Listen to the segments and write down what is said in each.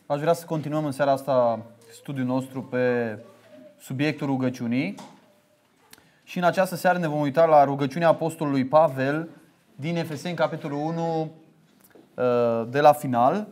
Aș vrea să continuăm în seara asta studiul nostru pe subiectul rugăciunii. Și în această seară ne vom uita la rugăciunea Apostolului Pavel din Efeseni, capitolul 1, de la final.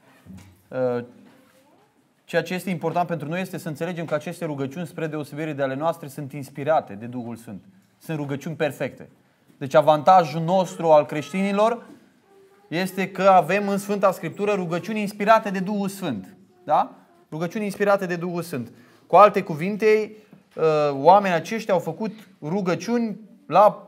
Ceea ce este important pentru noi este să înțelegem că aceste rugăciuni, spre deosebire de ale noastre, sunt inspirate de Duhul Sfânt. Sunt rugăciuni perfecte. Deci avantajul nostru al creștinilor este că avem în Sfânta Scriptură rugăciuni inspirate de Duhul Sfânt. Da? Rugăciuni inspirate de Duhul Sfânt. Cu alte cuvinte, oamenii aceștia au făcut rugăciuni la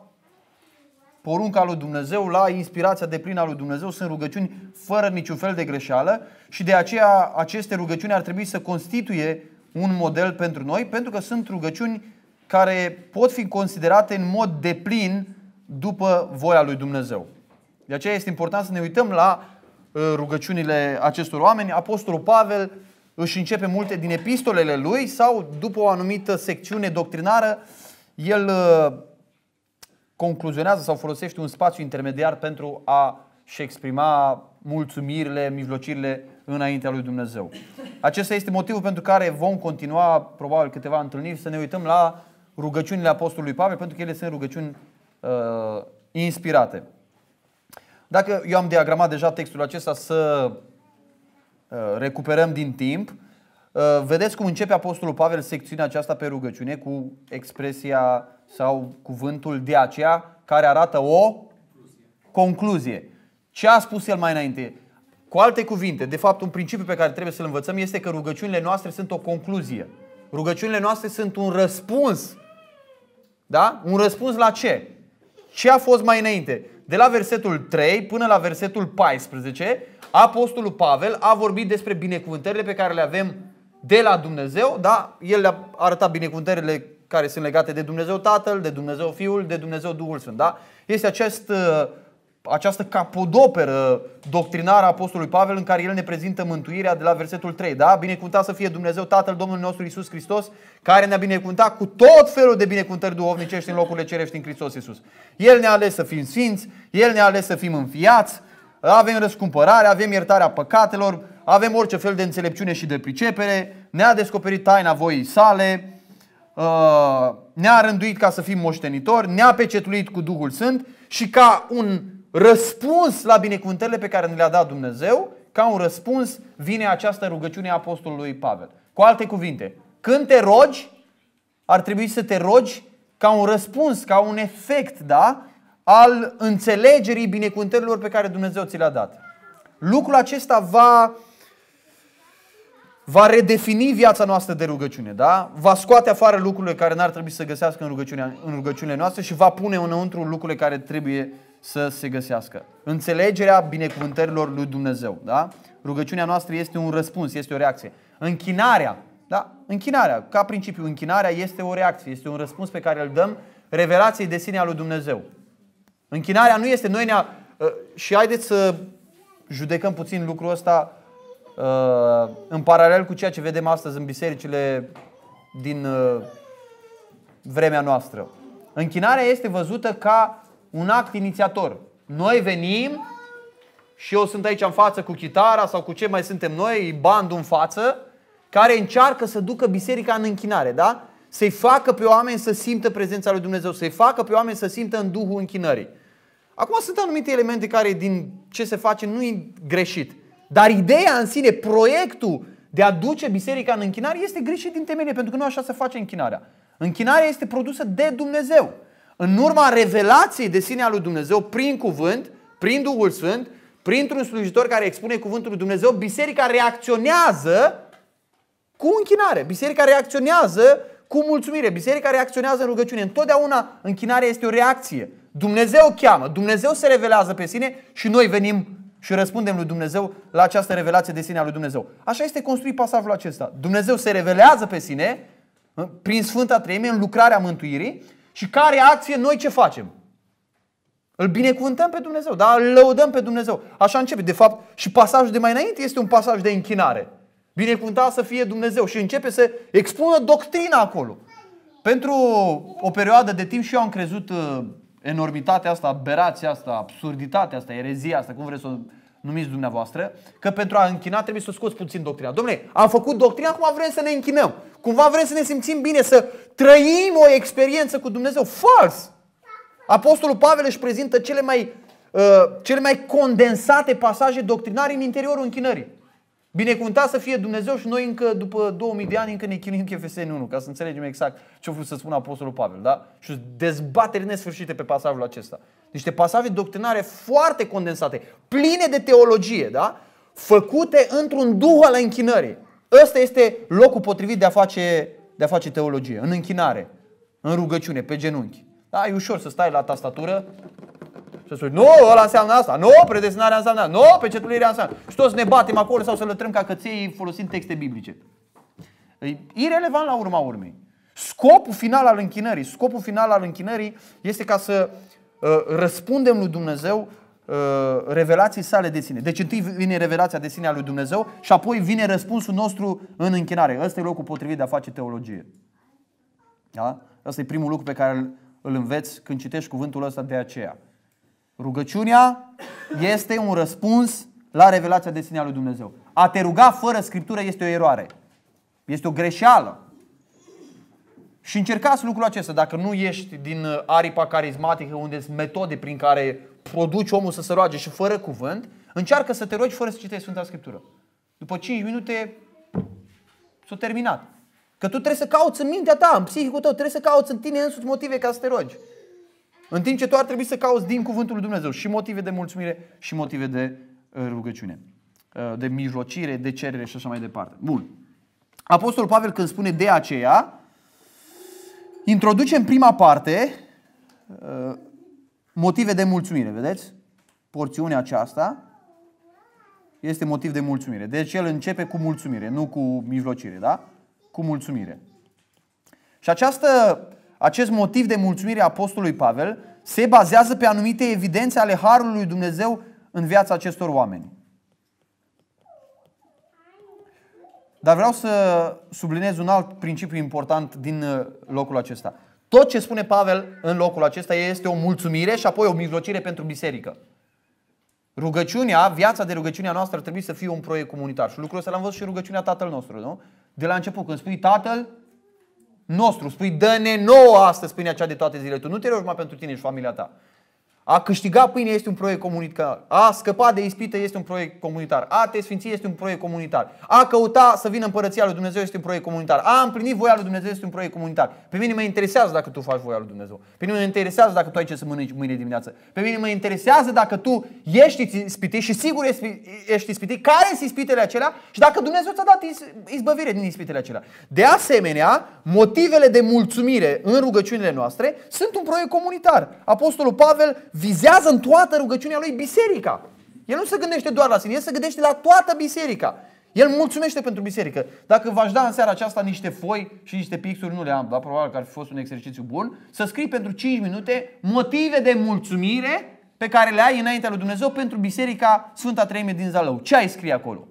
porunca lui Dumnezeu, la inspirația deplină a lui Dumnezeu. Sunt rugăciuni fără niciun fel de greșeală și de aceea aceste rugăciuni ar trebui să constituie un model pentru noi, pentru că sunt rugăciuni care pot fi considerate în mod deplin după voia lui Dumnezeu. De aceea este important să ne uităm la rugăciunile acestor oameni. Apostolul Pavel își începe multe din epistolele lui sau după o anumită secțiune doctrinară, el concluzionează sau folosește un spațiu intermediar pentru a-și exprima mulțumirile, mijlocirile înaintea lui Dumnezeu. Acesta este motivul pentru care vom continua probabil câteva întâlniri să ne uităm la rugăciunile Apostolului Pavel, pentru că ele sunt rugăciuni inspirate. Dacă eu am diagramat deja textul acesta, să recuperăm din timp. Vedeți cum începe Apostolul Pavel secțiunea aceasta pe rugăciune cu expresia sau cuvântul de aceea, care arată o concluzie. Ce a spus el mai înainte? Cu alte cuvinte, de fapt un principiu pe care trebuie să-l învățăm este că rugăciunile noastre sunt o concluzie. Rugăciunile noastre sunt un răspuns. Da? Un răspuns la ce? Ce a fost mai înainte? De la versetul 3 până la versetul 14, Apostolul Pavel a vorbit despre binecuvântările pe care le avem de la Dumnezeu. Da? El le-a arătat binecuvântările care sunt legate de Dumnezeu Tatăl, de Dumnezeu Fiul, de Dumnezeu Duhul Sfânt. Da? Este această capodoperă doctrinară a Apostolului Pavel în care el ne prezintă mântuirea de la versetul 3. Da? Binecuvântat să fie Dumnezeu Tatăl Domnului nostru Iisus Hristos, care ne-a binecuvântat cu tot felul de binecuvântări duhovnicești în locurile cerești în Hristos Iisus. El ne-a ales să fim sfinți, El ne-a ales să fim înfiați, avem răscumpărare, avem iertarea păcatelor, avem orice fel de înțelepciune și de pricepere, ne-a descoperit taina voii sale, ne-a rânduit ca să fim moștenitori, ne-a pecetuit cu Duhul Sfânt și ca un răspuns la binecuvântările pe care ne le-a dat Dumnezeu, ca un răspuns vine această rugăciune a Apostolului Pavel. Cu alte cuvinte, când te rogi, ar trebui să te rogi ca un răspuns, ca un efect, da, al înțelegerii binecuvântărilor pe care Dumnezeu ți le-a dat. Lucrul acesta va redefini viața noastră de rugăciune, da? Va scoate afară lucrurile care n-ar trebui să găsească în rugăciunile noastre și va pune înăuntru lucrurile care trebuie să se găsească. Înțelegerea binecuvântărilor lui Dumnezeu, da? Rugăciunea noastră este un răspuns, este o reacție. Închinarea, da? Închinarea, ca principiu, închinarea este o reacție, este un răspuns pe care îl dăm revelației de sine a lui Dumnezeu. Închinarea nu este și haideți să judecăm puțin lucrul ăsta în paralel cu ceea ce vedem astăzi în bisericile din vremea noastră. Închinarea este văzută ca un act inițiator. Noi venim și eu sunt aici în față cu chitara sau cu ce mai suntem noi, bandul în față, care încearcă să ducă biserica în închinare, da? Să-i facă pe oameni să simtă prezența lui Dumnezeu, să-i facă pe oameni să simtă în duhul închinării. Acum sunt anumite elemente care din ce se face nu e greșit. Dar ideea în sine, proiectul de a duce biserica în închinare este greșit din temelie, pentru că nu așa se face închinarea. Închinarea este produsă de Dumnezeu. În urma revelației de sine a lui Dumnezeu, prin cuvânt, prin Duhul Sfânt, printr-un slujitor care expune cuvântul lui Dumnezeu, biserica reacționează cu închinare. Biserica reacționează cu mulțumire. Biserica reacționează în rugăciune. Întotdeauna închinarea este o reacție. Dumnezeu cheamă, Dumnezeu se revelează pe sine și noi venim și răspundem lui Dumnezeu la această revelație de sine a lui Dumnezeu. Așa este construit pasajul acesta. Dumnezeu se revelează pe sine prin Sfânta Treime în lucrarea mântuirii și ca reacție noi ce facem? Îl binecuvântăm pe Dumnezeu, da? Îl lăudăm pe Dumnezeu. Așa începe. De fapt, și pasajul de mai înainte este un pasaj de închinare. Binecuvântat să fie Dumnezeu și începe să expună doctrina acolo. Pentru o perioadă de timp și eu am crezut enormitatea asta, aberația asta, absurditatea asta, erezia asta, cum vreți să o numiți dumneavoastră, că pentru a închina trebuie să scoți puțin doctrina. Dom'le, am făcut doctrina, acum vrem să ne închinăm. Cumva vrem să ne simțim bine, să trăim o experiență cu Dumnezeu. Fals! Apostolul Pavel își prezintă cele mai condensate pasaje doctrinare în interiorul închinării. Binecuvântat să fie Dumnezeu și noi încă după 2000 de ani încă ne chinuim Efeseni 1, ca să înțelegem exact ce a vrut să spună Apostolul Pavel, da? Și dezbateri nesfârșite pe pasajul acesta. Niște pasaje doctrinare foarte condensate, pline de teologie, da? Făcute într-un duh al închinării. Ăsta este locul potrivit de a face teologie, în închinare, în rugăciune, pe genunchi. Da, e ușor să stai la tastatură și să spui, nu, ăla înseamnă asta, nu, predestinarea înseamnă, nu, pecetuirea înseamnă. Și toți ne batem acolo sau să lătrăm ca căței folosind texte biblice. E irelevant la urma urmei. Scopul final al închinării este ca să răspundem lui Dumnezeu revelații sale de sine. Deci întâi vine revelația de sine a lui Dumnezeu și apoi vine răspunsul nostru în închinare. Ăsta e locul potrivit de a face teologie. Da? Ăsta e primul lucru pe care îl înveți când citești cuvântul ăsta de aceea. Rugăciunea este un răspuns la revelația de sine a lui Dumnezeu. A te ruga fără Scriptură este o eroare. Este o greșeală. Și încercați lucrul acesta. Dacă nu ești din aripa carismatică, unde sunt metode prin care produci omul să se roage și fără cuvânt, încearcă să te rogi fără să citești Sfânta Scriptură. După 5 minute s-a terminat. Că tu trebuie să cauți în mintea ta, în psihicul tău, trebuie să cauți în tine însuți motive ca să te rogi. În timp ce tu ar trebui să cauți din cuvântul lui Dumnezeu și motive de mulțumire și motive de rugăciune, de mijlocire, de cerere și așa mai departe. Bun. Apostolul Pavel, când spune de aceea, introduce în prima parte motive de mulțumire. Vedeți? Porțiunea aceasta este motiv de mulțumire. Deci el începe cu mulțumire, nu cu mijlocire, da? Cu mulțumire. Și acest motiv de mulțumire a apostolului Pavel se bazează pe anumite evidențe ale harului lui Dumnezeu în viața acestor oameni. Dar vreau să subliniez un alt principiu important din locul acesta. Tot ce spune Pavel în locul acesta este o mulțumire și apoi o mijlocire pentru biserică. Rugăciunea, viața de rugăciune a noastră ar trebui să fie un proiect comunitar. Și lucrul ăsta l-am văzut și în rugăciunea Tatăl nostru, nu? De la început, când spui Tatăl nostru, spui dă-ne nouă astăzi pâinea cea de toate zilele. Tu nu te rogi numai pentru tine și familia ta. A câștiga pâine este un proiect comunitar. A scăpa de ispită este un proiect comunitar. A te sfinți este un proiect comunitar. A căuta să vină împărăția lui Dumnezeu este un proiect comunitar. A împlini voia lui Dumnezeu este un proiect comunitar. Pe mine mă interesează dacă tu faci voia lui Dumnezeu. Pe mine mă interesează dacă tu ai ce să mănânci mâine dimineață. Pe mine mă interesează dacă tu ești ispitit și sigur ești ispitit. Care sunt ispitele acelea și dacă Dumnezeu ți-a dat izbăvire din ispitele acelea. De asemenea, motivele de mulțumire în rugăciunile noastre sunt un proiect comunitar. Apostolul Pavel vizează în toată rugăciunea lui biserica. El nu se gândește doar la sine, el se gândește la toată biserica. El mulțumește pentru biserică. Dacă v-aș da în seara aceasta niște foi și niște pixuri, nu le am, dar probabil că ar fi fost un exercițiu bun, să scrii pentru 5 minute motive de mulțumire pe care le ai înaintea lui Dumnezeu pentru biserica Sfânta Treime din Zalău. Ce ai scrie acolo?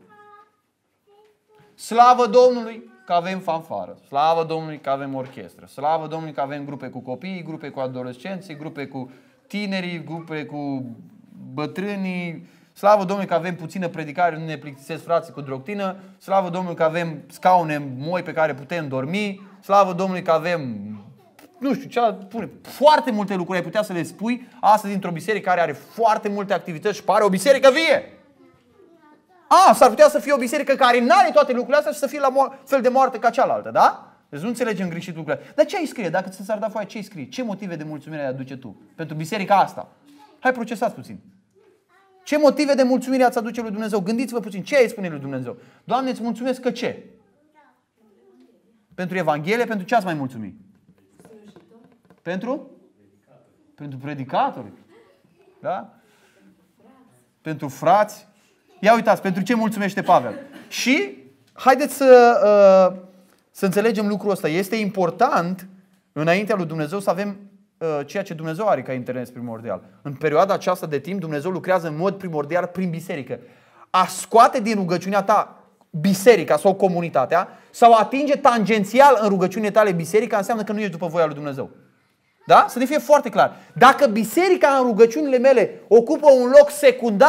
Slavă Domnului că avem fanfară, slavă Domnului că avem orchestră, slavă Domnului că avem grupe cu copii, grupe cu adolescenți, grupe cu tinerii, grupe cu bătrânii, slavă Domnului că avem puțină predicare, nu ne plictisesc frații cu doctrină, slavă Domnului că avem scaune moi pe care putem dormi, slavă Domnului că avem, nu știu, foarte multe lucruri ai putea să le spui astăzi într-o biserică care are foarte multe activități și pare o biserică vie. S-ar putea să fie o biserică care nu are toate lucrurile astea și să fie la fel de moarte ca cealaltă, da? Deci nu înțelegem greșit lucrurile. Dar ce ai scrie? Dacă ți s-ar da foaia, ce ai scrie? Ce motive de mulțumire ai aduce tu pentru biserica asta? Hai, procesați puțin. Ce motive de mulțumire ați aduce lui Dumnezeu? Gândiți-vă puțin. Ce ai spune lui Dumnezeu? Doamne, îți mulțumesc că ce? Pentru Evanghelie, pentru ce ați mai mulțumit? Pentru? Pentru predicatori. Da? Pentru frați. Ia uitați, pentru ce mulțumește Pavel. Și haideți să înțelegem lucrul ăsta. Este important înaintea lui Dumnezeu să avem ceea ce Dumnezeu are ca interes primordial. În perioada aceasta de timp, Dumnezeu lucrează în mod primordial prin biserică. A scoate din rugăciunea ta biserica sau comunitatea sau atinge tangențial în rugăciunile tale biserica înseamnă că nu ești după voia lui Dumnezeu. Da? Să ne fie foarte clar. Dacă biserica în rugăciunile mele ocupă un loc secundar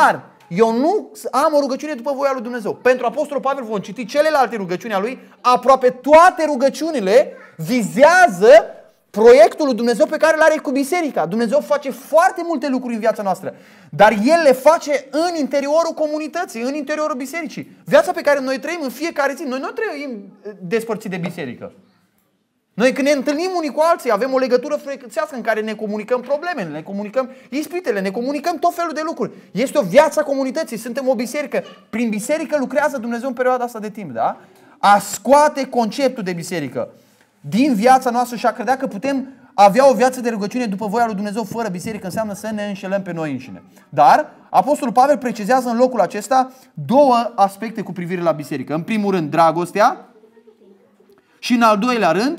Eu nu am o rugăciune după voia lui Dumnezeu. Pentru Apostolul Pavel vom citi celelalte rugăciuni a lui. Aproape toate rugăciunile vizează proiectul lui Dumnezeu pe care îl are cu biserica. Dumnezeu face foarte multe lucruri în viața noastră, dar El le face în interiorul comunității, în interiorul bisericii. Viața pe care noi trăim în fiecare zi, noi nu trăim despărțiți de biserică. Noi când ne întâlnim unii cu alții avem o legătură frecvențească în care ne comunicăm problemele, ne comunicăm ispitele, ne comunicăm tot felul de lucruri. Este o viață a comunității, suntem o biserică. Prin biserică lucrează Dumnezeu în perioada asta de timp, da? A scoate conceptul de biserică din viața noastră și a credea că putem avea o viață de rugăciune după voia lui Dumnezeu fără biserică înseamnă să ne înșelăm pe noi înșine. Dar Apostolul Pavel precizează în locul acesta două aspecte cu privire la biserică. În primul rând dragostea și în al doilea rând,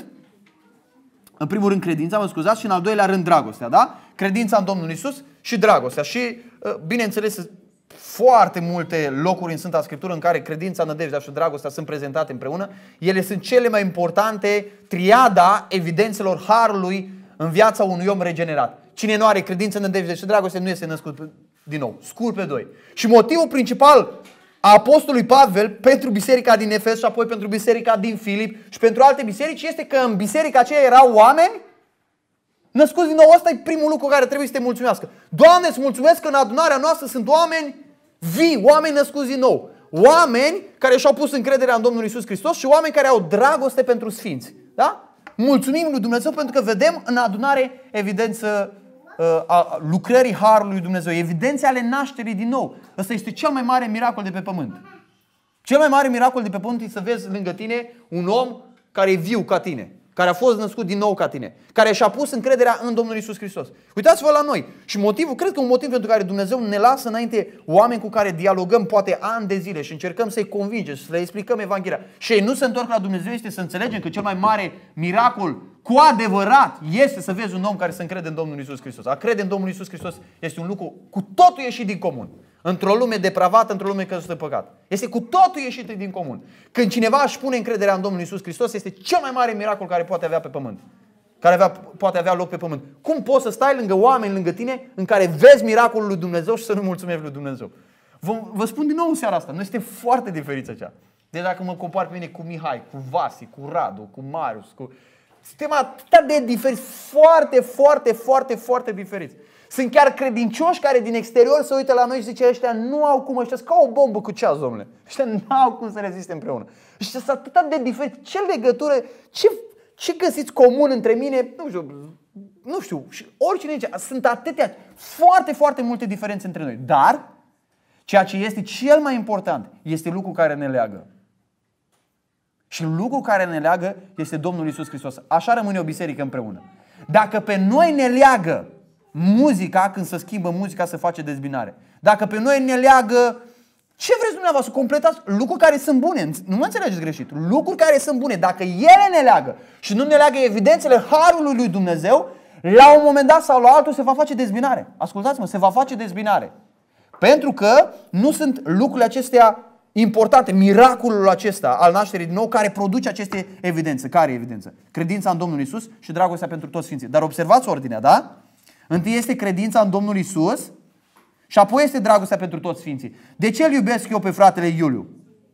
în primul rând credința, mă scuzați, și în al doilea rând dragostea, da? Credința în Domnul Iisus și dragostea. Și bineînțeles foarte multe locuri în Sfânta Scriptură în care credința, nădejdea și dragostea sunt prezentate împreună. Ele sunt cele mai importante, triada evidențelor harului în viața unui om regenerat. Cine nu are credință, nădejde și dragoste nu este născut din nou. Scurt pe doi. Și motivul principal a Apostolului Pavel pentru biserica din Efes și apoi pentru biserica din Filip și pentru alte biserici este că în biserica aceea erau oameni născuți din nou. Ăsta e primul lucru care trebuie să te mulțumească. Doamne, îți mulțumesc că în adunarea noastră sunt oameni vii, oameni născuți din nou. Oameni care și-au pus încrederea în Domnul Iisus Hristos și oameni care au dragoste pentru sfinți. Da? Mulțumim lui Dumnezeu pentru că vedem în adunare evidență a lucrării harului lui Dumnezeu, evidențe ale nașterii din nou. Ăsta este cel mai mare miracol de pe pământ. Cel mai mare miracol de pe pământ e să vezi lângă tine un om care e viu ca tine, care a fost născut din nou ca tine, care și-a pus încrederea în Domnul Iisus Hristos. Uitați-vă la noi. Și motivul, cred că un motiv pentru care Dumnezeu ne lasă înainte oameni cu care dialogăm poate ani de zile și încercăm să-i convingem, să le explicăm Evanghelia și ei nu se întorc la Dumnezeu, este să înțelegem că cel mai mare miracol cu adevărat este să vezi un om care se încrede în Domnul Iisus Hristos. A crede în Domnul Iisus Hristos este un lucru cu totul ieșit din comun. Într-o lume depravată, într-o lume căzută de păcat. Este cu totul ieșit din comun. Când cineva își pune încrederea în Domnul Iisus Hristos, este cel mai mare miracol care poate avea pe pământ. Poate avea loc pe pământ. Cum poți să stai lângă oameni lângă tine în care vezi miracolul lui Dumnezeu și să nu mulțumești lui Dumnezeu? Vă spun din nou în seara asta, noi suntem foarte diferiți aici. Deci dacă mă compar pe mine cu Mihai, cu Vasi, cu Radu, cu Marius, suntem atât de diferiți, foarte diferiți. Sunt chiar credincioși care din exterior se uită la noi și zice ăștia nu au cum, ăștia sunt ca o bombă cu ceas, domnule. Ăștia nu au cum să reziste împreună. Ăștia sunt atât de diferiți. Ce legătură, ce găsiți comun între mine? Nu știu, și oricine zice, sunt atâtea, foarte multe diferențe între noi. Dar, ceea ce este cel mai important este lucrul care ne leagă. Și lucrul care ne leagă este Domnul Iisus Hristos. Așa rămâne o biserică împreună. Dacă pe noi ne leagă muzica, când se schimbă muzica, se face dezbinare. Dacă pe noi ne leagă, ce vreți dumneavoastră, completați lucruri care sunt bune, nu mă înțelegeți greșit, lucruri care sunt bune, dacă ele ne leagă și nu ne leagă evidențele harului lui Dumnezeu, la un moment dat sau la altul se va face dezbinare. Ascultați-mă, se va face dezbinare. Pentru că nu sunt lucrurile acestea importante, miracolul acesta al nașterii din nou care produce aceste evidențe. Care evidență? Credința în Domnul Iisus și dragostea pentru toți sfinții. Dar observați ordinea, da? Întâi este credința în Domnul Iisus și apoi este dragostea pentru toți sfinții. De ce îl iubesc eu pe fratele Iuliu?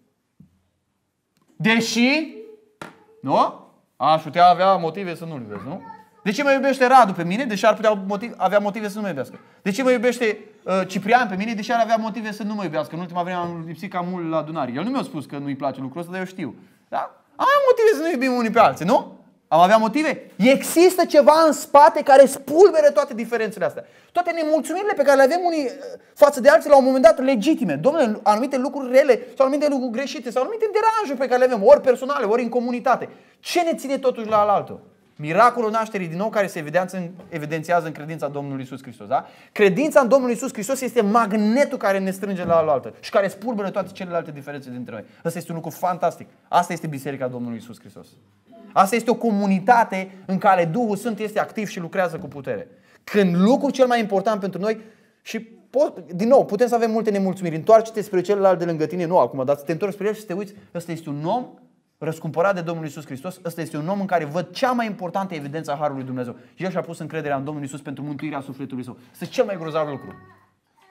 Deși, nu? Aș putea avea motive să nu-l iubesc, nu? De ce mă iubește Radu pe mine, deși ar putea avea motive să nu mă iubească? De ce mă iubește Ciprian pe mine, deși ar avea motive să nu mă iubească? În ultima vreme am lipsit cam mult la adunare. El nu mi-a spus că nu-i place lucrul ăsta, dar eu știu. Da? Am motive să nu iubim unii pe alții, nu? Am avea motive? Există ceva în spate care spulbere toate diferențele astea. Toate nemulțumirile pe care le avem unii față de alții la un moment dat legitime. Domnule, anumite lucruri rele sau anumite lucruri greșite sau anumite deranjuri pe care le avem, ori personale, ori în comunitate. Ce ne ține totuși la altul? Miracolul nașterii din nou care se evidențiază în credința Domnului Iisus Hristos. Da? Credința în Domnul Iisus Hristos este magnetul care ne strânge la altă și care spulberă toate celelalte diferențe dintre noi. Asta este un lucru fantastic. Asta este Biserica Domnului Iisus Hristos. Asta este o comunitate în care Duhul Sfânt este activ și lucrează cu putere. Când lucrul cel mai important pentru noi și din nou, putem să avem multe nemulțumiri. Întoarce-te spre celălalt de lângă tine, nu acum, dar să te întorci spre el și să te uiți, ăsta este un om răscumpărat de Domnul Iisus Hristos, ăsta este un om în care văd cea mai importantă evidență a harului Dumnezeu. El și-a pus încrederea în Domnul Iisus pentru mântuirea sufletului său. Este cel mai grozav lucru.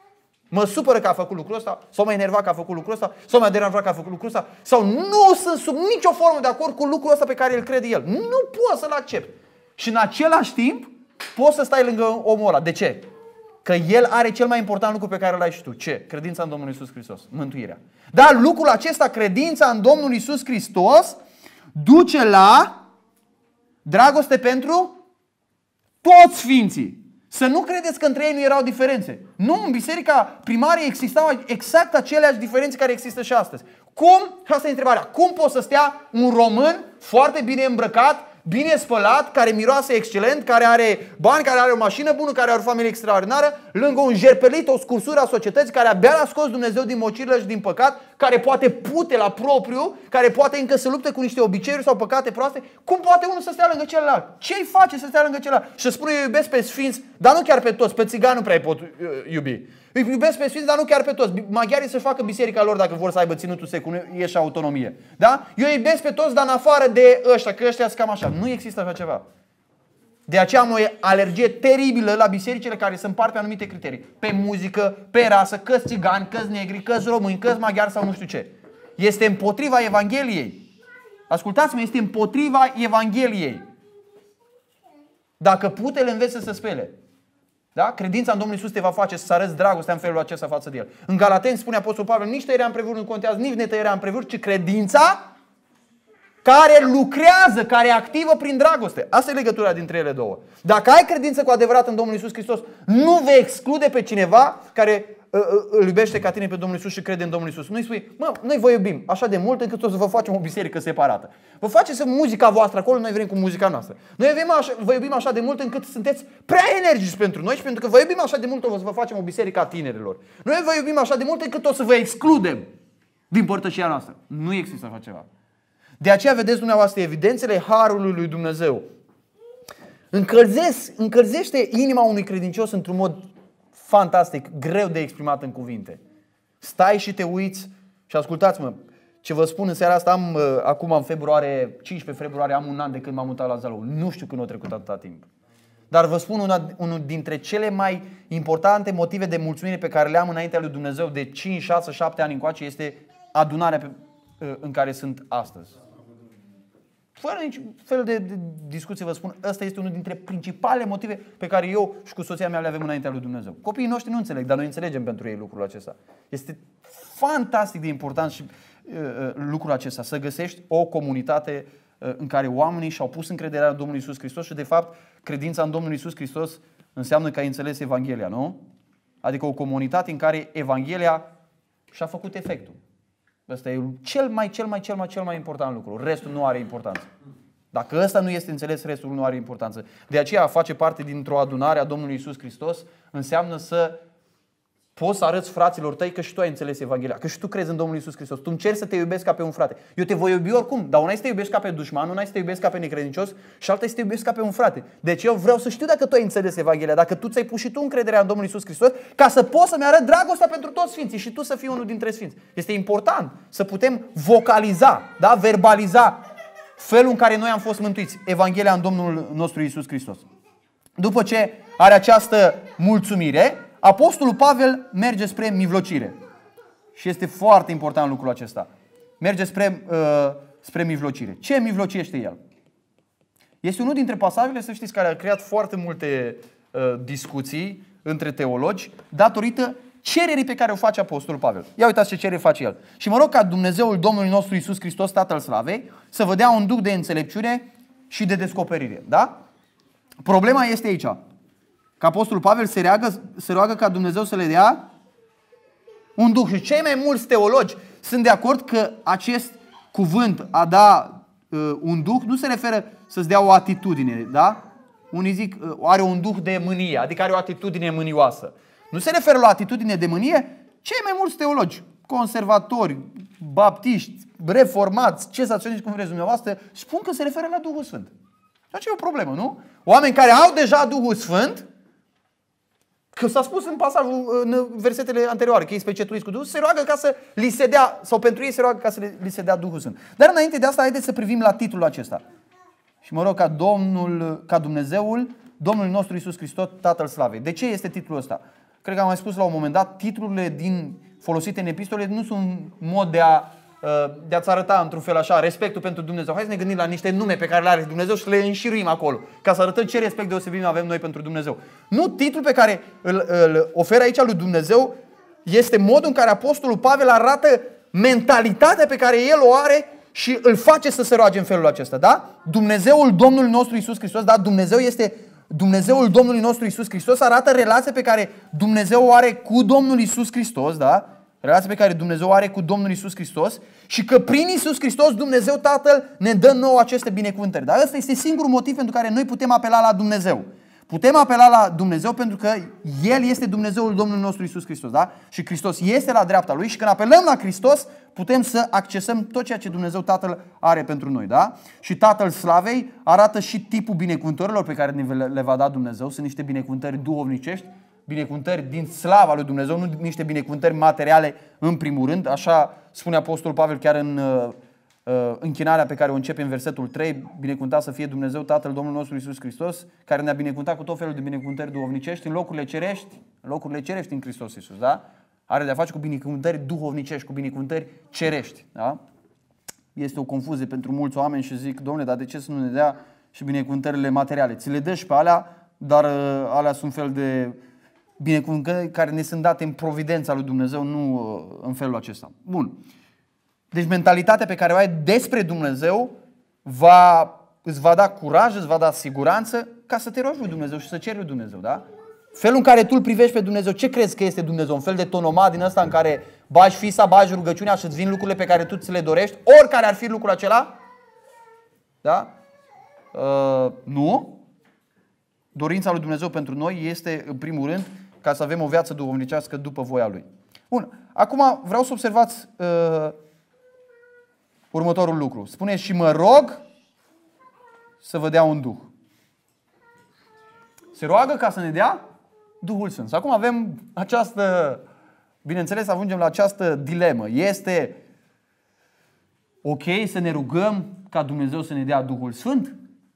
Mă supără că a făcut lucrul ăsta, sau m-a enervat că a făcut lucrul ăsta, sau m-a deranjat că a făcut lucrul ăsta, sau nu sunt sub nicio formă de acord cu lucrul ăsta pe care îl crede el. Nu pot să-l accept. Și în același timp poți să stai lângă omul ăla. De ce? Că el are cel mai important lucru pe care îl ai și tu. Ce? Credința în Domnul Iisus Hristos. Mântuirea. Dar lucrul acesta, credința în Domnul Iisus Hristos, duce la dragoste pentru toți sfinții. Să nu credeți că între ei nu erau diferențe. Nu, în biserica primarie existau exact aceleași diferențe care există și astăzi. Cum? Asta e întrebarea. Cum poate să stea un român foarte bine îmbrăcat, bine spălat, care miroase excelent, care are bani, care are o mașină bună, care are o familie extraordinară, lângă un jerpelit, o scursură a societății, care abia l-a scos Dumnezeu din mocirile și din păcat, care poate pute la propriu, care poate încă să lupte cu niște obiceiuri sau păcate proaste. Cum poate unul să stea lângă celălalt? Ce îi face să stea lângă celălalt? Și să spune eu iubesc pe sfinți, dar nu chiar pe toți, pe țigani nu prea îi pot iubi. Îi iubesc pe sfinți, dar nu chiar pe toți. Maghiarii să-și facă biserica lor dacă vor să aibă ținutul secund și autonomie. Da? Eu îi iubesc pe toți, dar în afară de ăștia, că ăștia sunt cam așa. Nu există așa ceva. De aceea am o alergie teribilă la bisericile care se împart pe anumite criterii. Pe muzică, pe rasă, că-s țigani, că-s negri, că-s români, că-s maghiari sau nu știu ce. Este împotriva Evangheliei. Ascultați-mă, este împotriva Evangheliei. Dacă putele înveți să spele. Da? Credința în Domnul Iisus te va face să arăți dragostea în felul acesta față de El. În Galateni spune Apostolul Pavel, nici tăierea împrejur nu contează, nici netăierea împrejur, ci credința care lucrează, care e activă prin dragoste. Asta e legătura dintre ele două. Dacă ai credință cu adevărat în Domnul Iisus Hristos, nu vei exclude pe cineva care îl iubește ca tine pe Domnul Iisus și crede în Domnul Iisus. Nu-i spui, mă, noi vă iubim așa de mult încât o să vă facem o biserică separată. Vă faceți muzica voastră acolo, noi vrem cu muzica noastră. Noi vă iubim așa de mult încât sunteți prea energici pentru noi și pentru că vă iubim așa de mult o să vă facem o biserică a tinerilor. Noi vă iubim așa de mult încât o să vă excludem din părtășia noastră. Nu există așa ceva. De aceea vedeți dumneavoastră evidențele harului lui Dumnezeu. Încălzește inima unui credincios într-un mod fantastic, greu de exprimat în cuvinte. Stai și te uiți și ascultați-mă, ce vă spun în seara asta, acum în februarie, 15 februarie, am un an de când m-am mutat la Zalău. Nu știu când a trecut atâta timp. Dar vă spun unul dintre cele mai importante motive de mulțumire pe care le am înaintea lui Dumnezeu de 5, 6, 7 ani încoace este adunarea în care sunt astăzi. Fără nici fel de discuție vă spun, ăsta este unul dintre principalele motive pe care eu și cu soția mea le avem înaintea lui Dumnezeu. Copiii noștri nu înțeleg, dar noi înțelegem pentru ei lucrul acesta. Este fantastic de important și lucrul acesta, să găsești o comunitate în care oamenii și-au pus încrederea în Domnul Iisus Hristos și de fapt credința în Domnul Iisus Hristos înseamnă că ai înțeles Evanghelia, nu? Adică o comunitate în care Evanghelia și-a făcut efectul. Ăsta e cel mai important lucru. Restul nu are importanță. Dacă ăsta nu este înțeles, restul nu are importanță. De aceea face parte dintr-o adunare a Domnului Iisus Hristos înseamnă să poți să arăți fraților tăi că și tu ai înțeles Evanghelia, că și tu crezi în Domnul Iisus Hristos. Tu încerci să te iubești ca pe un frate. Eu te voi iubi oricum, dar una este să te iubești ca pe dușman, una este să te iubești ca pe necredincios și alta este să te iubești ca pe un frate. Deci eu vreau să știu dacă tu ai înțeles Evanghelia, dacă tu ți-ai pus și tu încrederea în Domnul Iisus Hristos, ca să poți să-mi arăt dragostea pentru toți sfinții și tu să fii unul dintre sfinți. Este important să putem vocaliza, da? Verbaliza felul în care noi am fost mântuiți, Evanghelia în Domnul nostru Iisus Hristos. După ce are această mulțumire, Apostolul Pavel merge spre mijlocire. Și este foarte important lucrul acesta. Merge spre mijlocire. Ce mijlocește el? Este unul dintre pasajele, să știți, care a creat foarte multe discuții între teologi datorită cererii pe care o face Apostolul Pavel. Ia uitați ce cerere face el. Și mă rog ca Dumnezeul Domnului nostru Iisus Hristos, Tatăl Slavei, să vă dea un duh de înțelepciune și de descoperire. Da? Problema este aici. Că Apostolul Pavel se roagă ca Dumnezeu să le dea un duh. Și cei mai mulți teologi sunt de acord că acest cuvânt, a da un duh, nu se referă să-ți dea o atitudine. Da? Unii zic, are un duh de mânie, adică are o atitudine mânioasă. Nu se referă la o atitudine de mânie. Cei mai mulți teologi, conservatori, baptiști, reformați, cesaționiști, cum vreți dumneavoastră, spun că se referă la Duhul Sfânt. Ceea ce e o problemă, nu? Oameni care au deja Duhul Sfânt, că s-a spus în pasajul, în versetele anterioare, că ei specetuiți cu Duhul, se roagă ca să li se dea, sau pentru ei se roagă ca să li se dea Duhul Sfânt. Dar înainte de asta, haideți să privim la titlul acesta. Și mă rog ca Dumnezeul, Domnul nostru Iisus Hristos, Tatăl Slavei. De ce este titlul ăsta? cred că am mai spus la un moment dat, titlurile folosite în epistole nu sunt un mod de a-ți arăta într-un fel așa respectul pentru Dumnezeu. Hai să ne gândim la niște nume pe care le are Dumnezeu și le înșiruim acolo, ca să arătăm ce respect deosebit avem noi pentru Dumnezeu. Nu, titlul pe care îl oferă aici lui Dumnezeu este modul în care Apostolul Pavel arată mentalitatea pe care el o are și îl face să se roage în felul acesta, da? Dumnezeul Domnului nostru Iisus Hristos, da? Dumnezeu este Dumnezeul Domnului nostru Iisus Hristos, arată relația pe care Dumnezeu o are cu Domnul Iisus Hristos, da? Relația pe care Dumnezeu o are cu Domnul Iisus Hristos și că prin Iisus Hristos Dumnezeu Tatăl ne dă nouă aceste binecuvântări. Dar ăsta este singurul motiv pentru care noi putem apela la Dumnezeu. Putem apela la Dumnezeu pentru că El este Dumnezeul Domnului nostru Iisus Hristos, da? Și Hristos este la dreapta Lui și când apelăm la Hristos putem să accesăm tot ceea ce Dumnezeu Tatăl are pentru noi, da? Și Tatăl Slavei arată și tipul binecuvântărilor pe care le va da Dumnezeu. Sunt niște binecuvântări duhovnicești, binecuvântări din slava lui Dumnezeu, nu niște binecuvântări materiale în primul rând. Așa spune Apostolul Pavel chiar în închinarea pe care o începe în versetul 3, binecuvântat să fie Dumnezeu Tatăl Domnului nostru Iisus Hristos, care ne-a binecuvântat cu tot felul de binecuvântări duhovnicești în locurile cerești în Hristos Iisus, da? Are de-a face cu binecuvântări duhovnicești, cu binecuvântări cerești, da? Este o confuzie pentru mulți oameni și zic, Dom'le, dar de ce să nu ne dea și binecuvântările materiale? Ți le dă și pe alea, dar alea sunt fel de binecuvântări care ne sunt date în providența lui Dumnezeu, nu în felul acesta. Bun. Deci mentalitatea pe care o ai despre Dumnezeu îți va da curaj, îți va da siguranță ca să te rogi lui Dumnezeu și să ceri lui Dumnezeu, da? Felul în care tu îl privești pe Dumnezeu, ce crezi că este Dumnezeu? Un fel de tonomat din ăsta în care bagi fisa, bagi rugăciunea și îți vin lucrurile pe care tu ți le dorești, oricare ar fi lucrul acela? Da? Nu. Dorința lui Dumnezeu pentru noi este, în primul rând, ca să avem o viață duhovnicească după voia Lui. Bun. Acum vreau să observați următorul lucru. Spune și mă rog să vă dea un Duh. Se roagă ca să ne dea Duhul Sfânt. Și acum avem bineînțeles, ajungem la această dilemă. Este ok să ne rugăm ca Dumnezeu să ne dea Duhul Sfânt?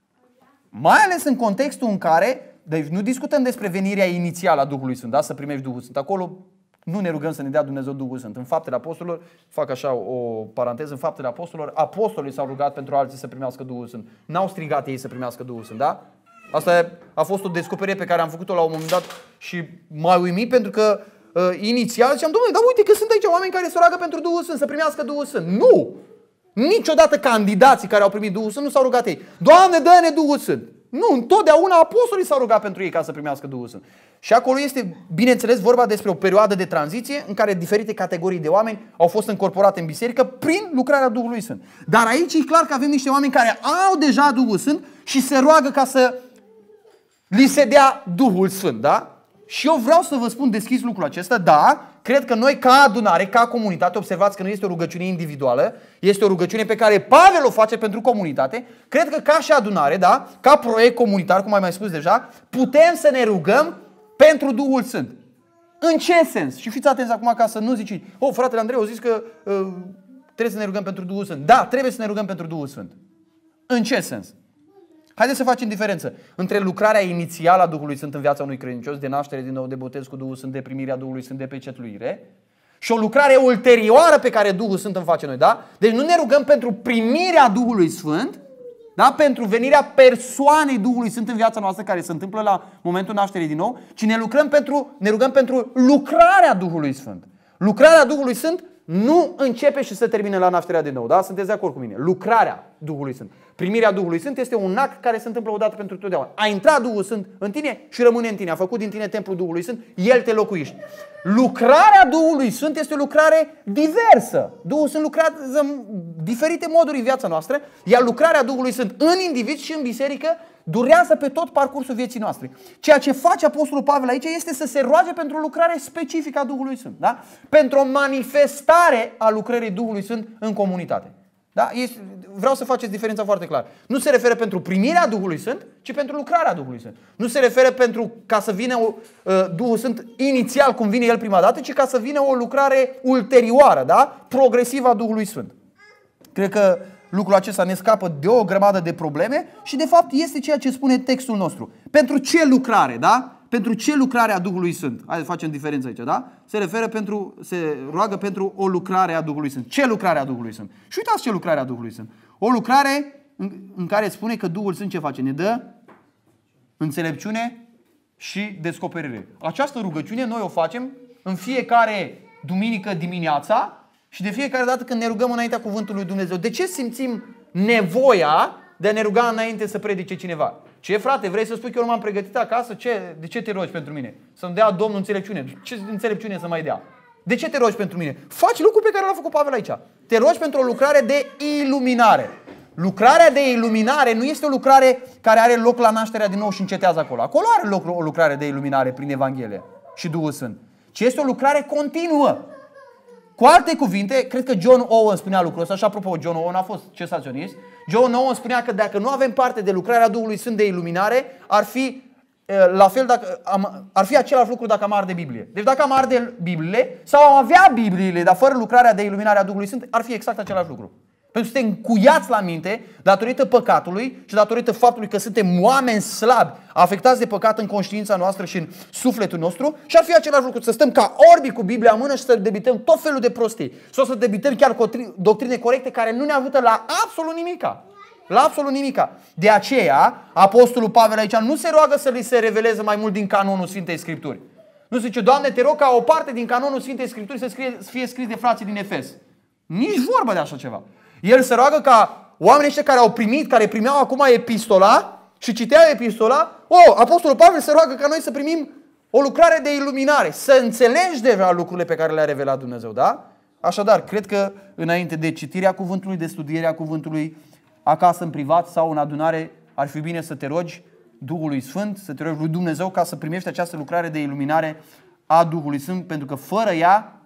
Mai ales în contextul în care, deci nu discutăm despre venirea inițială a Duhului Sfânt, da? Să primești Duhul Sfânt. Acolo nu ne rugăm să ne dea Dumnezeu Duhul Sfânt. În Faptele Apostolilor, fac așa o paranteză, în Faptele Apostolilor, apostolii s-au rugat pentru alții să primească Duhul Sfânt. N-au strigat ei să primească Duhul Sfânt, da? Asta a fost o descoperire pe care am făcut-o la un moment dat și m-a uimit pentru că inițial ziceam, Dom'le, dar uite că sunt aici oameni care se roagă pentru Duhul Sfânt, să primească Duhul Sfânt. Nu! Niciodată candidații care au primit Duhul Sfânt nu s-au rugat ei. Doamne, dă-ne Duhul Sfânt! Nu, întotdeauna apostolii s-au rugat pentru ei ca să primească Duhul Sfânt. Și acolo este, bineînțeles, vorba despre o perioadă de tranziție în care diferite categorii de oameni au fost încorporate în biserică prin lucrarea Duhului Sfânt. Dar aici e clar că avem niște oameni care au deja Duhul Sfânt și se roagă ca să li se dea Duhul Sfânt, da? Și eu vreau să vă spun deschis lucrul acesta, da, cred că noi ca adunare, ca comunitate, observați că nu este o rugăciune individuală, este o rugăciune pe care Pavel o face pentru comunitate, cred că ca și adunare, da, ca proiect comunitar, cum am mai spus deja, putem să ne rugăm pentru Duhul Sfânt. În ce sens? Și fiți atenți acum ca să nu zici, fratele Andrei a zis că trebuie să ne rugăm pentru Duhul Sfânt. Da, trebuie să ne rugăm pentru Duhul Sfânt. În ce sens? Haideți să facem diferență între lucrarea inițială a Duhului Sfânt în viața unui credincios, de naștere din nou, de botez cu Duhul Sfânt, de primirea Duhului Sfânt, de pecetluire, și o lucrare ulterioară pe care Duhul Sfânt îmi face noi, da? Deci nu ne rugăm pentru primirea Duhului Sfânt, da? Pentru venirea persoanei Duhului Sfânt în viața noastră care se întâmplă la momentul nașterii din nou, ci ne rugăm pentru lucrarea Duhului Sfânt. Lucrarea Duhului Sfânt nu începe și se termine la nașterea din nou, da? Sunteți de acord cu mine? Lucrarea Duhului Sfânt. Primirea Duhului Sfânt este un act care se întâmplă odată pentru totdeauna. A intrat Duhul Sfânt în tine și rămâne în tine. A făcut din tine templul Duhului Sfânt, El te locuiește. Lucrarea Duhului Sfânt este o lucrare diversă. Duhul Sfânt lucrează în diferite moduri în viața noastră, iar lucrarea Duhului Sfânt în individ și în biserică durează pe tot parcursul vieții noastre. Ceea ce face Apostolul Pavel aici este să se roage pentru o lucrare specifică a Duhului Sfânt, da? Pentru o manifestare a lucrării Duhului Sfânt în comunitate. Da? Vreau să faceți diferența foarte clar. Nu se referă pentru primirea Duhului Sfânt, ci pentru lucrarea Duhului Sfânt. Nu se referă pentru ca să vină Duhul Sfânt inițial cum vine El prima dată, ci ca să vină o lucrare ulterioară, da? Progresivă a Duhului Sfânt. Cred că lucrul acesta ne scapă de o grămadă de probleme și de fapt este ceea ce spune textul nostru. Pentru ce lucrare, da? pentru ce lucrare a Duhului Sfânt. Hai să facem diferență aici, da? Se roagă pentru o lucrare a Duhului Sfânt. Ce lucrare a Duhului Sfânt? Și uitați ce lucrare a Duhului Sfânt. O lucrare în care spune că Duhul Sfânt ce face? Ne dă înțelepciune și descoperire. Această rugăciune noi o facem în fiecare duminică dimineața și de fiecare dată când ne rugăm înaintea cuvântului lui Dumnezeu. De ce simțim nevoia de a ne ruga înainte să predice cineva? Ce, frate, vrei să spui că eu nu m-am pregătit acasă? De ce te rogi pentru mine? Să-mi dea Domnul înțelepciune. Ce înțelepciune să mai dea? De ce te rogi pentru mine? Faci lucrul pe care l-a făcut Pavel aici. Te rogi pentru o lucrare de iluminare. Lucrarea de iluminare nu este o lucrare care are loc la nașterea din nou și încetează acolo. Acolo are loc o lucrare de iluminare prin Evanghelie și Duhul Sfânt. Ci este o lucrare continuă. Cu alte cuvinte, cred că John Owen spunea lucrul ăsta și apropo, John Owen a fost cesaționist. John Owen spunea că dacă nu avem parte de lucrarea Duhului Sfânt de iluminare, ar fi la fel ar fi același lucru dacă am arde Biblie. Deci dacă am arde Bibliile sau am avea Bibliile, dar fără lucrarea de iluminare a Duhului Sfânt, ar fi exact același lucru. Pentru că suntem cuiați la minte datorită păcatului și datorită faptului că suntem oameni slabi, afectați de păcat în conștiința noastră și în sufletul nostru și ar fi același lucru, să stăm ca orbi cu Biblia în mână și să debităm tot felul de prostii. Sau să debităm chiar doctrine corecte care nu ne ajută la absolut nimica. La absolut nimica. De aceea, Apostolul Pavel aici nu se roagă să li se reveleze mai mult din canonul Sfintei Scripturi. Nu se zice, Doamne, te rog ca o parte din canonul Sfintei Scripturi să fie scris de frații din Efes. Nici vorba de așa ceva. El se roagă ca oamenii ăștia care au primit, care primeau acum epistola și citeau epistola, Apostolul Pavel se roagă ca noi să primim o lucrare de iluminare, să înțelegi deja lucrurile pe care le-a revelat Dumnezeu, da? Așadar, cred că înainte de citirea cuvântului, de studierea cuvântului, acasă în privat sau în adunare, ar fi bine să te rogi Duhului Sfânt, să te rogi lui Dumnezeu ca să primești această lucrare de iluminare a Duhului Sfânt, pentru că fără ea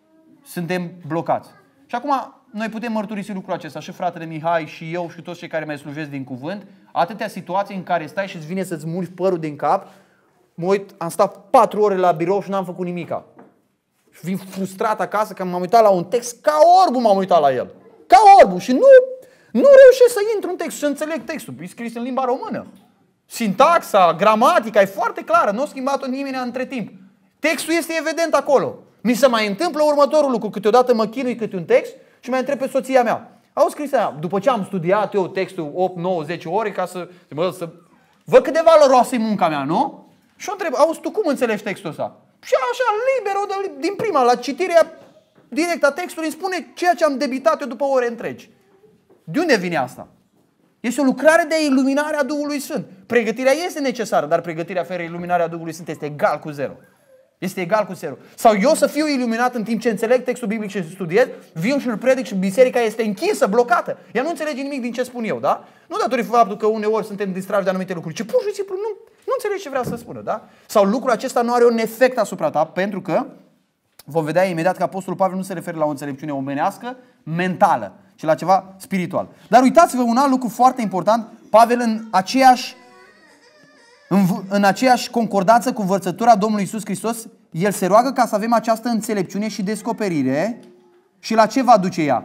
suntem blocați. Și acum noi putem mărturisi lucrul acesta, și fratele Mihai și eu și toți cei care mai slujesc din cuvânt, atâtea situații în care stai și îți vine să-ți mulgi părul din cap. Mă uit, am stat 4 ore la birou și n-am făcut nimica. Și vin frustrat acasă că m-am uitat la un text, ca orbul m-am uitat la el. Ca orbul și nu reușesc să intru în text și să înțeleg textul. E scris în limba română. Sintaxa, gramatica e foarte clară, nu a schimbat-o nimeni între timp. Textul este evident acolo. Mi se mai întâmplă următorul lucru, câteodată mă chinui câte un text și mai întreb pe soția mea. Au scris aia, după ce am studiat eu textul 8, 9, 10 ore ca să văd cât de valoroasă e munca mea, nu? Și o întreb, auzi, tu cum înțelegi textul ăsta? Și așa, liber, din prima, la citirea directă a textului, îmi spune ceea ce am debitat eu după ore întregi. De unde vine asta? Este o lucrare de iluminare a Duhului Sfânt. Pregătirea este necesară, dar pregătirea fără iluminarea Duhului Sfânt este egal cu zero. Este egal cu zero. Sau eu să fiu iluminat în timp ce înțeleg textul biblic și studiez, vin și îl predic și biserica este închisă, blocată. Ea nu înțelege nimic din ce spun eu, da? Nu datorită faptul că uneori suntem distrași de anumite lucruri, ci pur și simplu nu înțelegi ce vrea să spună, da? Sau lucrul acesta nu are un efect asupra ta, pentru că vom vedea imediat că Apostolul Pavel nu se referă la o înțelepciune omenească, mentală, ci la ceva spiritual. Dar uitați-vă un alt lucru foarte important, Pavel în aceeași concordanță cu învățătura Domnului Iisus Hristos, el se roagă ca să avem această înțelepciune și descoperire. Și la ce va duce ea?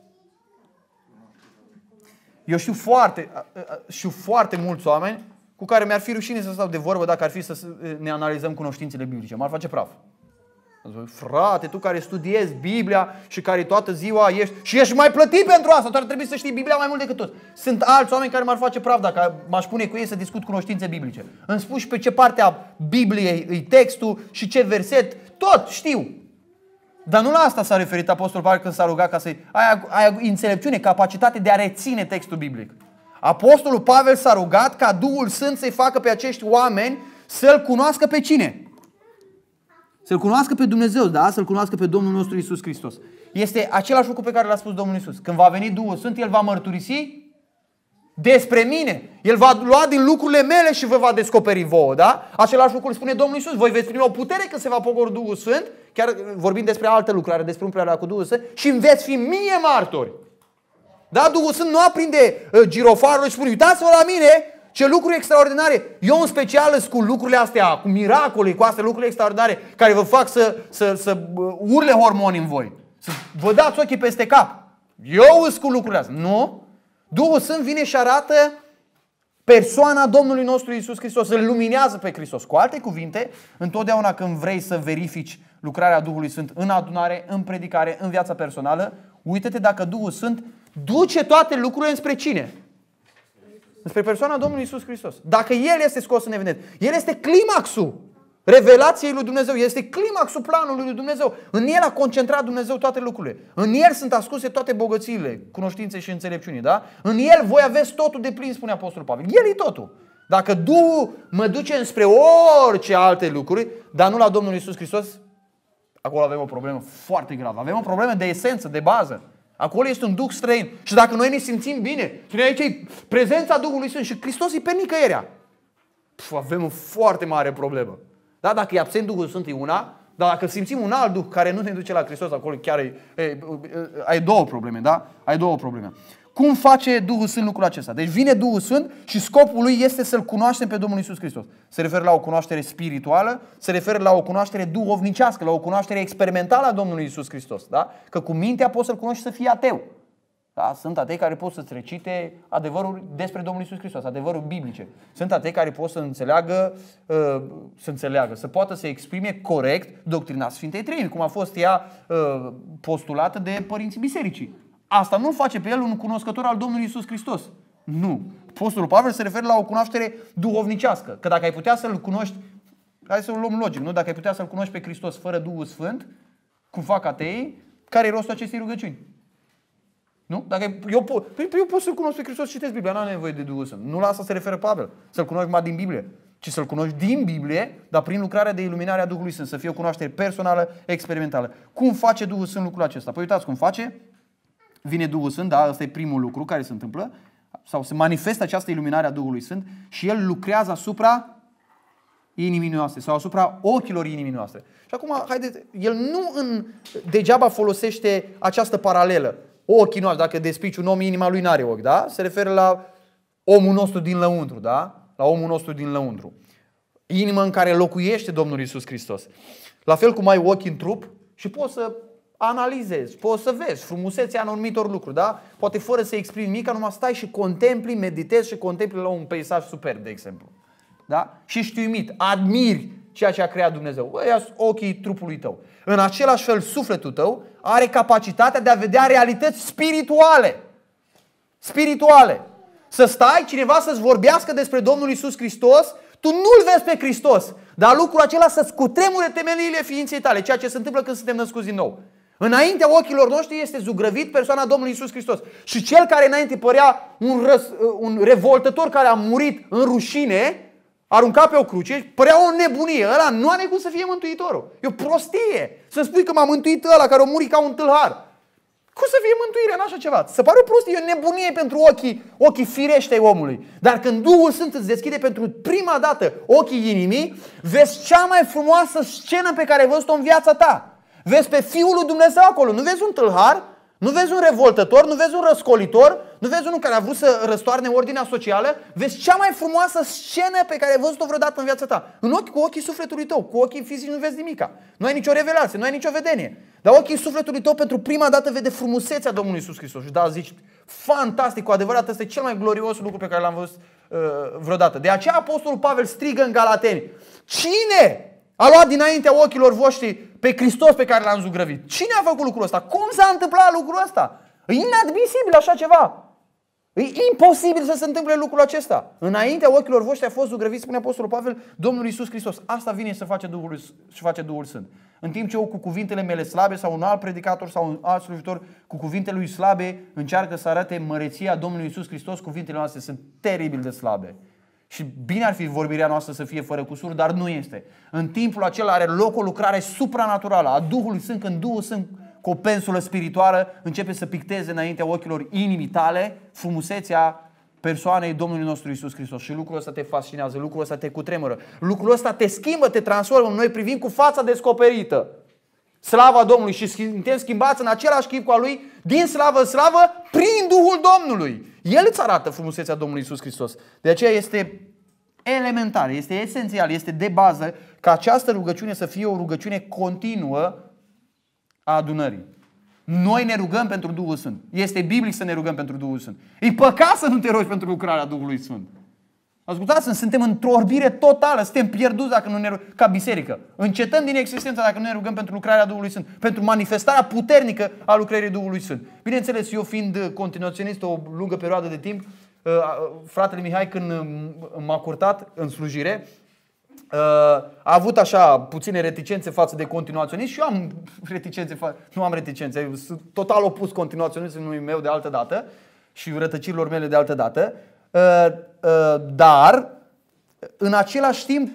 Eu știu foarte mulți oameni cu care mi-ar fi rușine să stau de vorbă dacă ar fi să ne analizăm cunoștințele biblice. M-ar face praf. Frate, tu care studiezi Biblia și care toată ziua ești mai plătit pentru asta, tu ar trebui să știi Biblia mai mult decât toți. Sunt alți oameni care m-ar face praf dacă m-aș pune cu ei să discut cunoștințe biblice. Îmi spui și pe ce parte a Bibliei îi textul și ce verset, tot știu. Dar nu la asta s-a referit Apostolul Pavel când s-a rugat ca să ai înțelepciune, capacitate de a reține textul biblic. Apostolul Pavel s-a rugat ca Duhul Sfânt să-i facă pe acești oameni să-L cunoască pe cine? Să-L cunoască pe Dumnezeu, da? Să-L cunoască pe Domnul nostru Iisus Hristos. Este același lucru pe care l-a spus Domnul Iisus. Când va veni Duhul Sfânt, El va mărturisi despre mine. El va lua din lucrurile mele și vă va descoperi vouă, da? Același lucru îl spune Domnul Iisus. Voi veți primi o putere când se va pogorî Duhul Sfânt, chiar vorbim despre alte lucrare, despre umplerea cu Duhul Sfânt, și veți fi mie martori. Da? Duhul Sfânt nu aprinde girofarul și spune, uitați-vă la mine, ce lucruri extraordinare. Eu în special sunt cu lucrurile astea, cu miracole, cu astea lucrurile extraordinare care vă fac să urle hormoni în voi. Să vă dați ochii peste cap. Eu sunt cu lucrurile astea. Nu. Duhul Sfânt vine și arată Persoana Domnului nostru Iisus Hristos îl luminează pe Hristos. Cu alte cuvinte, întotdeauna când vrei să verifici lucrarea Duhului Sfânt în adunare, în predicare, în viața personală, uită-te dacă Duhul Sfânt duce toate lucrurile înspre cine? Înspre persoana Domnului Iisus Hristos. Dacă El este scos în evidență, El este climaxul revelației lui Dumnezeu, este climaxul planului lui Dumnezeu. În El a concentrat Dumnezeu toate lucrurile. În El sunt ascunse toate bogățiile, cunoștințe și înțelepciunii. Da? În El voi aveți totul de plin, spune Apostolul Pavel. El e totul. Dacă Duhul mă duce înspre orice alte lucruri, dar nu la Domnul Iisus Hristos, acolo avem o problemă foarte gravă. Avem o problemă de esență, de bază. Acolo este un duh străin. Și dacă noi ne simțim bine, și aici e prezența Duhului Sfânt și Hristos e pe nicăierea, avem o foarte mare problemă. Da? Dacă e absent Duhul Sfânt e una, dar dacă simțim un alt Duh care nu ne duce la Hristos, acolo chiar ai două probleme. Da? Ai două probleme. Cum face Duhul Sfânt lucrul acesta? Deci vine Duhul Sfânt și scopul lui este să-L cunoaștem pe Domnul Iisus Hristos. Se referă la o cunoaștere spirituală, se referă la o cunoaștere duhovnicească, la o cunoaștere experimentală a Domnului Iisus Hristos. Da? Că cu mintea poți să-L cunoști și să fii ateu. Da? Sunt atei care pot să-ți recite adevărul despre Domnul Iisus Hristos, adevărul biblice. Sunt atei care pot să înțeleagă, să poată să exprime corect doctrina Sfintei Treimi, cum a fost ea postulată de părinții bisericii. Asta nu face pe el un cunoscător al Domnului Iisus Hristos. Nu. Apostolul Pavel se referă la o cunoaștere duhovnicească. Că dacă ai putea să-L cunoști, hai să o luăm logic, nu? Dacă ai putea să-L cunoști pe Hristos fără Duhul Sfânt, cum fac ateii, care e rostul acestei rugăciuni? Nu? Dacă eu pot să-L cunosc pe Hristos, citesc Biblia, n-am nevoie de Duhul Sfânt. Nu la asta se referă Pavel, să-L cunoști numai din Biblie, ci să-L cunoști din Biblie, dar prin lucrarea de iluminare a Duhului Sfânt, să fie o cunoaștere personală, experimentală. Cum face Duhul Sfânt lucrul acesta? Păi uitați cum face. Vine Duhul Sfânt, da, ăsta e primul lucru care se întâmplă, sau se manifestă această iluminare a Duhului Sfânt și El lucrează asupra inimii noastre sau asupra ochilor inimii noastre. Și acum, haideți, El nu degeaba folosește această paralelă. Ochii noștri, dacă despici un om, inima lui n-are ochi, da? Se referă la omul nostru din lăuntru, da? La omul nostru din lăuntru. Inima în care locuiește Domnul Iisus Hristos. La fel cum ai ochi în trup și poți să analizezi, poți să vezi frumusețea anumitor lucruri, da? Poate fără să exprimi nimic, numai stai și contempli, meditezi și contempli la un peisaj superb, de exemplu. Da? Și ești uimit, admiri ceea ce a creat Dumnezeu. Ăia sunt ochii trupului tău. În același fel, sufletul tău are capacitatea de a vedea realități spirituale. Spirituale. Să stai, cineva să-ți vorbească despre Domnul Iisus Hristos, tu nu-L vezi pe Hristos, dar lucrul acela să-ți cutremure temeliile ființei tale, ceea ce se întâmplă când suntem născuți din nou. Înaintea ochilor noștri este zugrăvit persoana Domnului Iisus Hristos. Și cel care înainte părea un revoltător care a murit în rușine, aruncat pe o cruce, părea o nebunie. Ăla nu are cum să fie mântuitorul. E o prostie să spui că m-a mântuit ăla care a murit ca un tâlhar. Cum să fie mântuirea în așa ceva? Se pare o prostie, e o nebunie pentru ochii firești ai omului. Dar când Duhul Sfânt îți deschide pentru prima dată ochii inimii, vezi cea mai frumoasă scenă pe care ai văzut-o în viața ta. Vezi pe Fiul lui Dumnezeu acolo. Nu vezi un tâlhar, nu vezi un revoltător, nu vezi un răscolitor, nu vezi unul care a vrut să răstoarne ordinea socială. Vezi cea mai frumoasă scenă pe care ai văzut-o vreodată în viața ta. Cu ochii sufletului tău, cu ochii fizici nu vezi nimica. Nu ai nicio revelație, nu ai nicio vedenie. Dar ochii sufletului tău pentru prima dată vede frumusețea Domnului Iisus Hristos. Și da, zici, fantastic, cu adevărat, ăsta e cel mai glorios lucru pe care l-am văzut vreodată. De aceea Apostolul Pavel strigă în Galateni: cine a luat dinaintea ochilor voștri pe Hristos pe care l-am zugrăvit? Cine a făcut lucrul ăsta? Cum s-a întâmplat lucrul ăsta? E inadmisibil așa ceva. E imposibil să se întâmple lucrul acesta. Înaintea ochilor voștri a fost zugrăvit, spune Apostolul Pavel, Domnul Iisus Hristos. Asta vine să face Duhul Sfânt. În timp ce eu cu cuvintele mele slabe sau un alt predicator sau un alt slujitor cu cuvintele lui slabe încearcă să arate măreția Domnului Iisus Hristos, cuvintele noastre sunt teribil de slabe. Și bine ar fi vorbirea noastră să fie fără cusur, dar nu este. În timpul acela are loc o lucrare supranaturală a Duhului Sfânt, când Duhul Sfânt cu o pensulă spirituală începe să picteze înaintea ochilor inimii tale frumusețea persoanei Domnului nostru Iisus Hristos. Și lucrul ăsta te fascinează, lucrul ăsta te cutremură, lucrul ăsta te schimbă, te transformă. Noi privim cu fața descoperită slava Domnului și suntem schimbați în același chip cu a Lui, din slavă în slavă, prin Duhul Domnului. El îți arată frumusețea Domnului Iisus Hristos. De aceea este elementar, este esențial, este de bază ca această rugăciune să fie o rugăciune continuă a adunării. Noi ne rugăm pentru Duhul Sfânt. Este biblic să ne rugăm pentru Duhul Sfânt. E păcat să nu te rogi pentru lucrarea Duhului Sfânt. Ascultați-mi, suntem într-o orbire totală, suntem pierduți dacă nu ne rugăm, ca biserică. Încetăm din existență dacă nu ne rugăm pentru lucrarea Duhului Sfânt, pentru manifestarea puternică a lucrării Duhului Sfânt. Bineînțeles, eu fiind continuaționist o lungă perioadă de timp, fratele Mihai când m-a curtat în slujire, a avut așa puține reticențe față de continuaționist și eu am reticențe, nu am reticențe, sunt total opus continuaționismului meu de altă dată și rătăcirilor mele de altă dată. Dar, în același timp,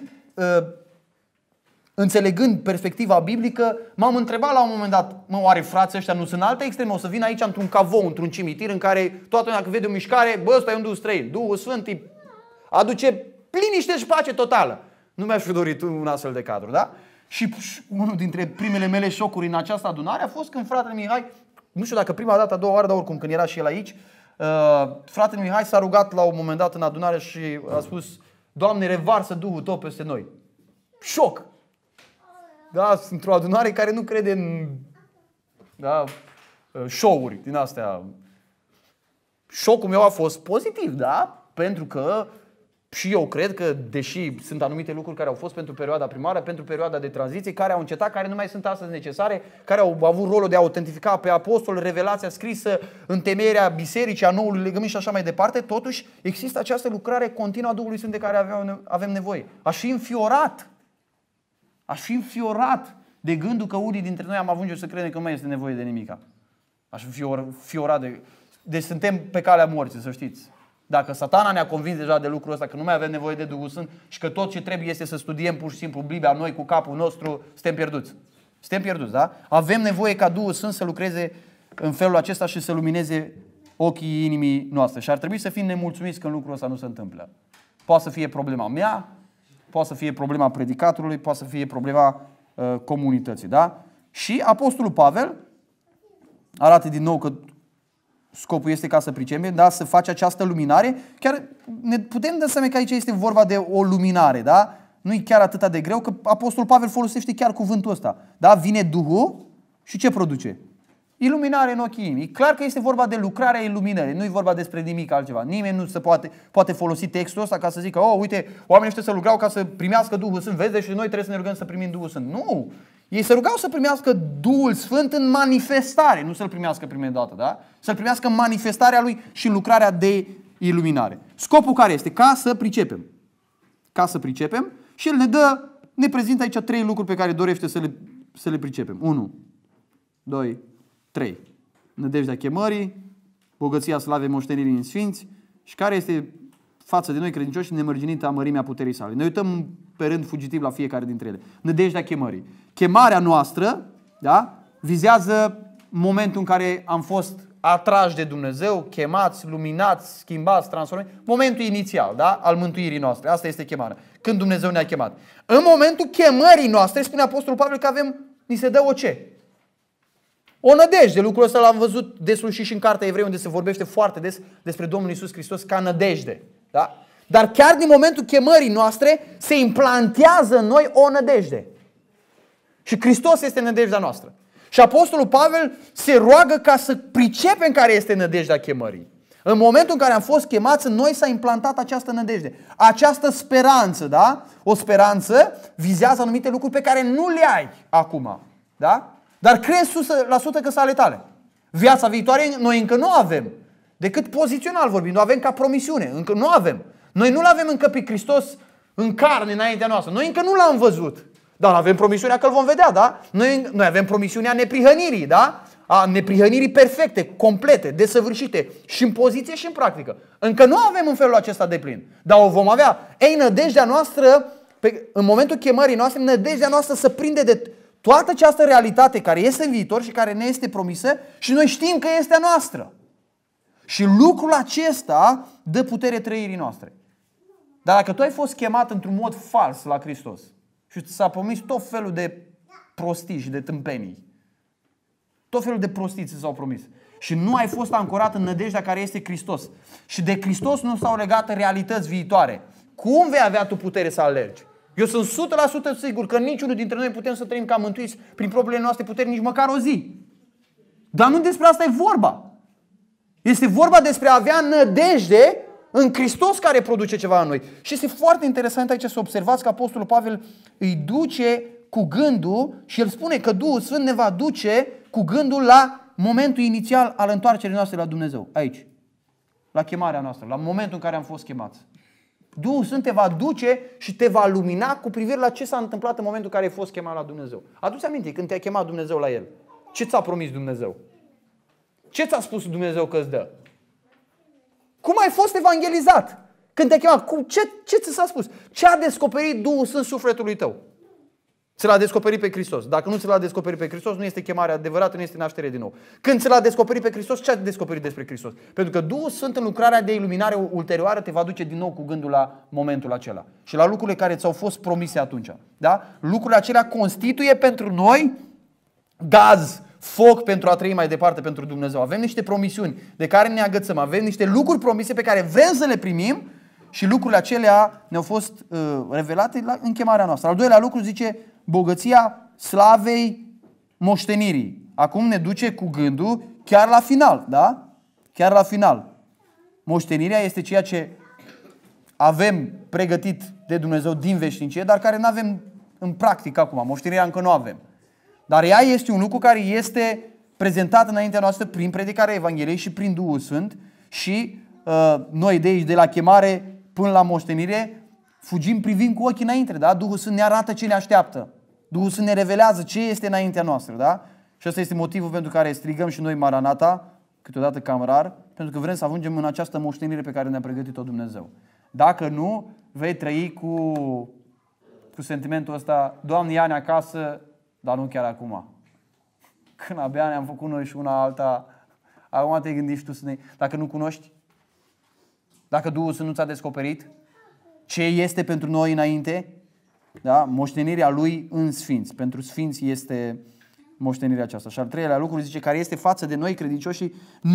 înțelegând perspectiva biblică, m-am întrebat la un moment dat, oare frații ăștia nu sunt alte extreme? O să vin aici într-un cavou, într-un cimitir în care toată lumea când vede o mișcare, bă, ăsta e un duh străin. Duhul Sfânt îi aduce liniște și pace totală. Nu mi-aș fi dorit un astfel de cadru, da? Și unul dintre primele mele șocuri în această adunare a fost când fratele Mihai, nu știu dacă prima dată, a doua oară, dar oricum când era și el aici, fratele Mihai s-a rugat la un moment dat în adunare și a spus: Doamne, revarsă Duhul Tău peste noi. Șoc! Da, sunt într-o adunare care nu crede în show-uri din astea. Șocul meu a fost pozitiv, da? Pentru că și eu cred că, deși sunt anumite lucruri care au fost pentru perioada primară, pentru perioada de tranziție, care au încetat, care nu mai sunt astăzi necesare, care au avut rolul de a autentifica pe apostol, revelația scrisă, întemeierea bisericii, a noului legământ și așa mai departe, totuși există această lucrare continuă a Duhului Sfânt de care avem nevoie. Aș fi înfiorat de gândul că unii dintre noi am ajunge să credem că nu mai este nevoie de nimica. Aș fi fiorat de... Deci suntem pe calea morții, să știți. Dacă Satana ne-a convins deja de lucrul ăsta, că nu mai avem nevoie de Duhul Sfânt și că tot ce trebuie este să studiem pur și simplu Biblia noi cu capul nostru, suntem pierduți. Suntem pierduți, da? Avem nevoie ca Duhul Sfânt să lucreze în felul acesta și să lumineze ochii inimii noastre. Și ar trebui să fim nemulțumiți când lucrul ăsta nu se întâmplă. Poate să fie problema mea, poate să fie problema predicatorului, poate să fie problema comunității, da? Și Apostolul Pavel arată din nou că scopul este ca să pricepem, da? Să faci această luminare. Chiar ne putem da seama că aici este vorba de o luminare, da? Nu e chiar atât de greu, că Apostolul Pavel folosește chiar cuvântul ăsta. Da? Vine Duhul și ce produce? Iluminare în ochii inimii. E clar că este vorba de lucrarea iluminării, nu e vorba despre nimic altceva. Nimeni nu se poate folosi textul ăsta ca să zică: oh, uite, oamenii ăștia se rugau ca să primească Duhul Sfânt, vezi, și noi trebuie să ne rugăm să primim Duhul Sfânt. Nu! Ei se rugau să primească Duhul Sfânt în manifestare, nu să-L primească prima dată, da? Să-L primească în manifestarea Lui și în lucrarea de iluminare. Scopul care este? Ca să pricepem. Ca să pricepem și El ne prezintă aici 3 lucruri pe care dorește să le pricepem. 1, 2, 3. Nădejdea chemării, bogăția slavei moștenirii în sfinți și care este față de noi credincioși nemărginită mărimea puterii sale. Ne uităm pe rând fugitiv la fiecare dintre ele. Nădejdea chemării. Chemarea noastră, da, vizează momentul în care am fost atrași de Dumnezeu, chemați, luminați, schimbați, transformați. Momentul inițial, da, al mântuirii noastre. Asta este chemarea. Când Dumnezeu ne-a chemat. În momentul chemării noastre, spune Apostolul Pavel că ni se dă o ce? O nădejde. Lucrul ăsta l-am văzut deslușit și în Cartea Evrei, unde se vorbește foarte des despre Domnul Iisus Hristos ca nădejde. Da? Dar chiar din momentul chemării noastre se implantează în noi o nădejde. Și Hristos este nădejdea noastră. Și Apostolul Pavel se roagă ca să pricepem care este nădejdea chemării. În momentul în care am fost chemați, în noi s-a implantat această nădejde. Această speranță, da? O speranță vizează anumite lucruri pe care nu le ai acum. Da? Dar crezi 100% că sunt ale tale. Viața viitoare noi încă nu avem. Decât pozițional vorbind, nu avem ca promisiune. Încă nu avem. Noi nu-L avem încă pe Hristos în carne înaintea noastră. Noi încă nu L-am văzut. Dar avem promisiunea că Îl vom vedea, da? Noi avem promisiunea neprihănirii, da? A neprihănirii perfecte, complete, desăvârșite și în poziție și în practică. Încă nu avem în felul acesta de plin. Dar o vom avea. Ei, nădejdea noastră, în momentul chemării noastre, nădejdea noastră să prinde de toată această realitate care este în viitor și care ne este promisă și noi știm că este a noastră. Și lucrul acesta dă putere trăirii noastre. Dar dacă tu ai fost chemat într-un mod fals la Hristos și ți s-a promis tot felul de prostii și de tâmpenii, tot felul de prostii ți s-au promis și nu ai fost ancorat în nădejdea care este Hristos și de Hristos nu s-au legat realități viitoare, cum vei avea tu putere să alergi? Eu sunt 100% sigur că niciunul dintre noi putem să trăim ca mântuiți prin propriile noastre puteri nici măcar o zi. Dar nu despre asta e vorba. Este vorba despre a avea nădejde în Hristos care produce ceva în noi. Și este foarte interesant aici să observați că Apostolul Pavel îi duce cu gândul și el spune că Duhul Sfânt ne va duce cu gândul la momentul inițial al întoarcerii noastre la Dumnezeu. Aici. La chemarea noastră, la momentul în care am fost chemați. Duhul Sfânt te va duce și te va lumina cu privire la ce s-a întâmplat în momentul în care ai fost chemat la Dumnezeu. Adu-ți aminte când te-a chemat Dumnezeu la El. Ce ți-a promis Dumnezeu? Ce ți-a spus Dumnezeu că îți dă? Cum ai fost evangelizat? Când te-a chemat, ce ți s-a spus? Ce a descoperit Duhul Sfânt sufletului tău? Ți l-a descoperit pe Hristos. Dacă nu ți l-a descoperit pe Hristos, nu este chemarea adevărată, nu este naștere din nou. Când ți l-a descoperit pe Hristos, ce a descoperit despre Hristos? Pentru că Duhul Sfânt în lucrarea de iluminare ulterioară te va duce din nou cu gândul la momentul acela. Și la lucrurile care ți-au fost promise atunci. Da? Lucrurile acelea constituie pentru noi gaz, foc pentru a trăi mai departe pentru Dumnezeu. Avem niște promisiuni de care ne agățăm. Avem niște lucruri promise pe care vrem să le primim și lucrurile acelea ne-au fost revelate în chemarea noastră. Al doilea lucru zice bogăția slavei moștenirii. Acum ne duce cu gândul chiar la final, da? Chiar la final. Moștenirea este ceea ce avem pregătit de Dumnezeu din veșnicie, dar care nu avem în practică acum. Moștenirea încă nu avem. Dar ea este un lucru care este prezentat înaintea noastră prin predicarea Evangheliei și prin Duhul Sfânt și noi de aici, de la chemare până la moștenire, fugim privind cu ochii înainte, da? Duhul Sfânt ne arată ce ne așteaptă. Duhul Sfânt ne revelează ce este înaintea noastră, da? Și ăsta este motivul pentru care strigăm și noi Maranata, câteodată cam rar, pentru că vrem să ajungem în această moștenire pe care ne-a pregătit-o Dumnezeu. Dacă nu, vei trăi cu sentimentul ăsta, Doamne, ia-ne acasă, dar nu chiar acum. Când abia ne-am făcut noi și una alta, acum te gândești tu dacă nu cunoști, dacă Duhul Sfânt nu ți-a descoperit ce este pentru noi înainte, da? Moștenirea Lui în sfinți. Pentru sfinți este moștenirea aceasta. Și al treilea lucru zice, care este față de noi credincioșii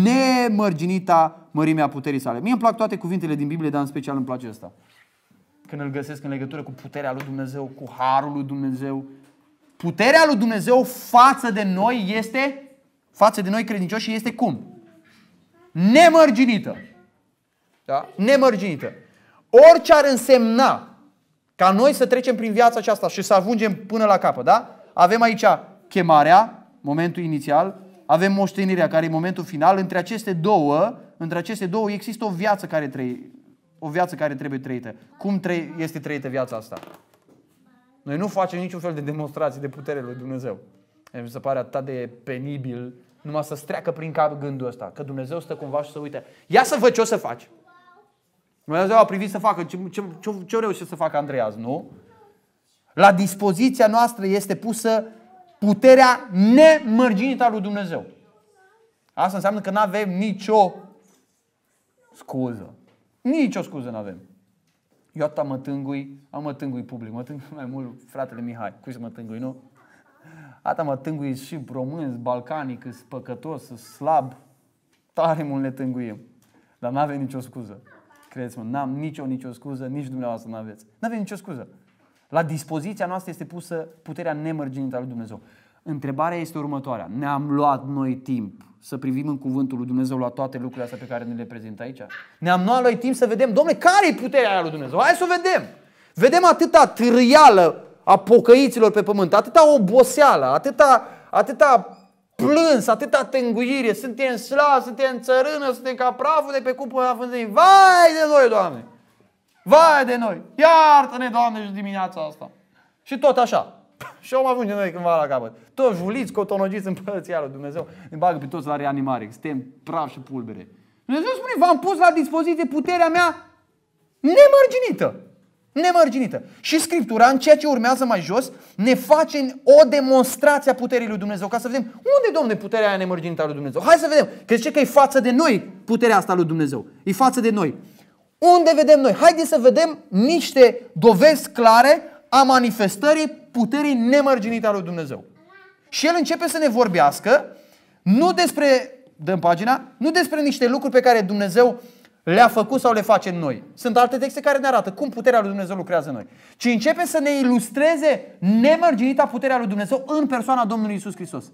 nemărginita mărimea puterii sale. Mie îmi plac toate cuvintele din Biblie, dar în special îmi place ăsta. Când îl găsesc în legătură cu puterea lui Dumnezeu, cu harul lui Dumnezeu. Puterea lui Dumnezeu față de noi este, față de noi credincioși, este cum? Nemărginită. Da? Nemărginită. Orice ar însemna ca noi să trecem prin viața aceasta și să ajungem până la capăt, da? Avem aici chemarea, momentul inițial, avem moștenirea, care e momentul final. Între aceste două există o viață care trebuie trăită. Cum este trăită viața asta? Noi nu facem niciun fel de demonstrații de putere lui Dumnezeu. Mi se pare atât de penibil numai să-ți treacă prin cap gândul ăsta, că Dumnezeu stă cumva și să uite. Ia să văd ce o să faci. Dumnezeu a privit să facă ce-o reușit să facă Andrei azi, nu? La dispoziția noastră este pusă puterea nemărginită a lui Dumnezeu. Asta înseamnă că nu avem nicio scuză. Nicio scuză nu avem. Eu atâta mă tângui public, mă tângui mai mult fratele Mihai. Cui să mă tângui, nu? Atâta mă tângui și români, balcanic, sunt păcătos, sunt slab. Tare mult ne tânguim. Dar nu avem nicio scuză. Credeți-mă, n-am nicio scuză, nici dumneavoastră nu aveți. Nu avem nicio scuză. La dispoziția noastră este pusă puterea nemărginită a lui Dumnezeu. Întrebarea este următoarea. Ne-am luat noi timp să privim în cuvântul lui Dumnezeu la toate lucrurile astea pe care ne le prezintă aici? Ne-am luat noi timp să vedem, dom'le, care e puterea aia lui Dumnezeu? Hai să o vedem! Vedem atâta târâială a pocăiților pe pământ, atâta oboseală, atâta plâns, atâta tânguire, suntem slabi, suntem țărână, suntem ca praful de pe cupul vânzării. Vai de noi, Doamne! Vai de noi! Iartă-ne, Doamne, și dimineața asta! Și tot așa. Și om ajunge noi cândva la capăt. Toți juliți, cotonogiți în Împărăția lui Dumnezeu, ne bagă pe toți la reanimare, suntem praf și pulbere. Dumnezeu spune, v-am pus la dispoziție puterea mea nemărginită. Nemărginită. Și Scriptura, în ceea ce urmează mai jos, ne face o demonstrație a puterii lui Dumnezeu, ca să vedem unde, Domne, puterea aia nemărginită a lui Dumnezeu. Hai să vedem, că zice că e față de noi puterea asta lui Dumnezeu. E față de noi. Unde vedem noi? Haideți să vedem niște dovezi clare a manifestării puterii nemărginite a lui Dumnezeu. Și el începe să ne vorbească nu despre, dăm pagina, nu despre niște lucruri pe care Dumnezeu le-a făcut sau le face în noi. Sunt alte texte care ne arată cum puterea lui Dumnezeu lucrează în noi. Ci începe să ne ilustreze nemărginita puterea lui Dumnezeu în persoana Domnului Iisus Hristos.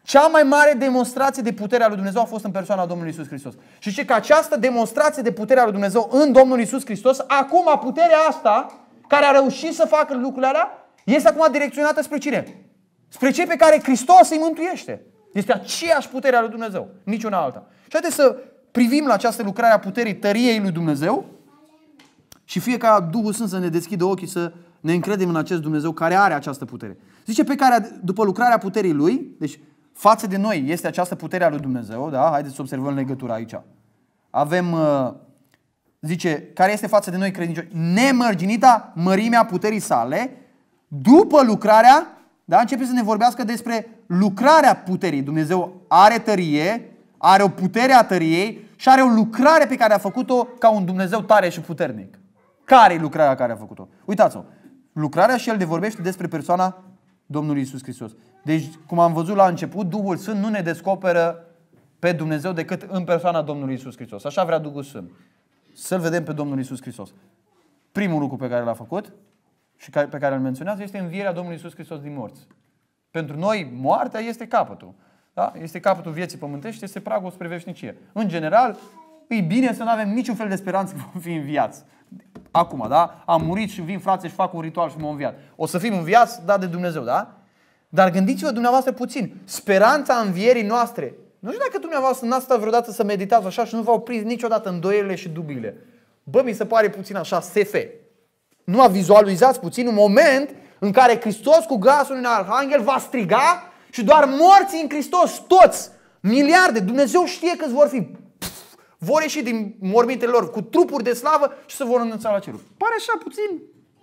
Cea mai mare demonstrație de putere a lui Dumnezeu a fost în persoana Domnului Iisus Hristos. Și zice că această demonstrație de putere a lui Dumnezeu în Domnul Iisus Hristos, acum puterea asta, care a reușit să facă lucrurile alea, este acum direcționată spre cine? Spre cei pe care Hristos îi mântuiește. Este aceeași putere a lui Dumnezeu, niciuna alta. Și haideți să privim la această lucrare a puterii tăriei lui Dumnezeu și fie ca Duhul Sfânt să ne deschidă ochii să ne încredem în acest Dumnezeu care are această putere. Zice pe care, după lucrarea puterii lui, deci față de noi este această putere a lui Dumnezeu, da? Haideți să observăm legătura aici. Avem, zice, care este față de noi credincioși, nemărginita mărimea puterii sale, după lucrarea, da? Începe să ne vorbească despre lucrarea puterii. Dumnezeu are tărie, are o putere a tăriei și are o lucrare pe care a făcut-o ca un Dumnezeu tare și puternic. Care e lucrarea care a făcut-o? Uitați-o. Lucrarea și el de vorbește despre persoana Domnului Iisus Hristos. Deci, cum am văzut la început, Duhul Sfânt nu ne descoperă pe Dumnezeu decât în persoana Domnului Iisus Hristos. Așa vrea Duhul Sfânt. Să-L vedem pe Domnul Iisus Hristos. Primul lucru pe care l-a făcut și pe care îl menționează este învierea Domnului Iisus Hristos din morți. Pentru noi, moartea este capătul. Da? Este capătul vieții pământești, este pragul spre veșnicie. În general, e bine să nu avem niciun fel de speranță că vom fi înviați. Acum, da? Am murit și vin frații și fac un ritual și m-am înviat. O să fim înviați, dat de Dumnezeu, da? Dar gândiți-vă dumneavoastră puțin. Speranța învierii noastre. Nu știu dacă dumneavoastră n-ați stat vreodată să meditați așa și nu v-au prins niciodată îndoielile și dubiile. Bă, mi se pare puțin așa, SF. Nu vizualizați puțin un moment în care Hristos cu glasul unui arhanghel va striga și doar morții în Hristos, toți, miliarde, Dumnezeu știe câți vor fi, vor ieși din mormintele lor cu trupuri de slavă și se vor înălța la ceruri. Pare așa puțin.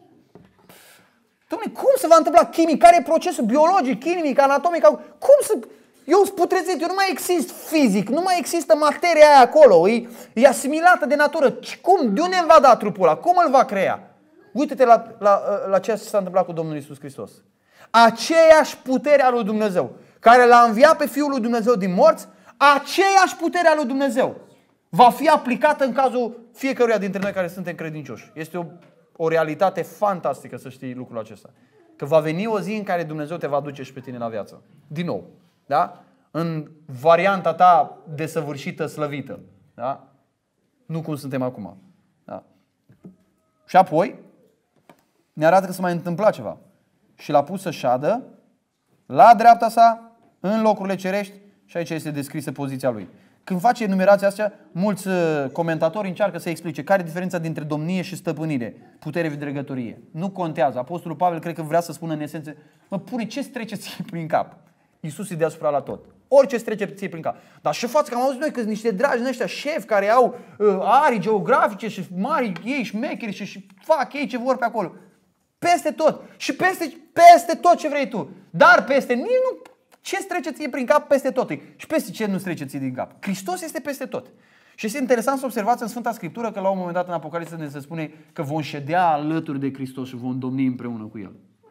Dom'le, cum se va întâmpla chimic? Care e procesul biologic, chimic, anatomic? Cum să... Eu sunt putrezit, eu nu mai exist fizic, nu mai există materia aia acolo, e asimilată de natură. Cum? De unde îmi va da trupul ăla? Cum îl va crea? Uite-te la ce s-a întâmplat cu Domnul Iisus Hristos. Aceeași putere a lui Dumnezeu care l-a înviat pe Fiul lui Dumnezeu din morți, aceeași putere a lui Dumnezeu va fi aplicată în cazul fiecăruia dintre noi care suntem credincioși. Este o realitate fantastică să știi lucrul acesta. Că va veni o zi în care Dumnezeu te va duce și pe tine la viață. Din nou. Da? În varianta ta desăvârșită, slăvită. Da? Nu cum suntem acum. Da? Și apoi ne arată că se mai întâmpla ceva. Și l-a pus să șadă la dreapta sa, în locurile cerești, și aici este descrisă poziția lui. Când face enumerația asta, mulți comentatori încearcă să explice care e diferența dintre domnie și stăpânire, putere și dregătorie. Nu contează. Apostolul Pavel cred că vrea să spună în esență, mă, pune ce-ți trece ție prin cap? Iisus e deasupra la tot. Orice îți trece ție prin cap. Dar și față că am auzit noi că sunt niște dragi în ăștia șefi care au arii geografice și mari ei șmecheri și fac ei ce vor pe acolo. Peste tot. Și peste tot ce vrei tu. Dar peste nici nu... Ce-ți trece ție prin cap peste tot. Și peste ce nu-ți trece ție din cap. Hristos este peste tot. Și este interesant să observați în Sfânta Scriptură că la un moment dat în Apocalipsă ne se spune că vom ședea alături de Hristos și vom domni împreună cu El.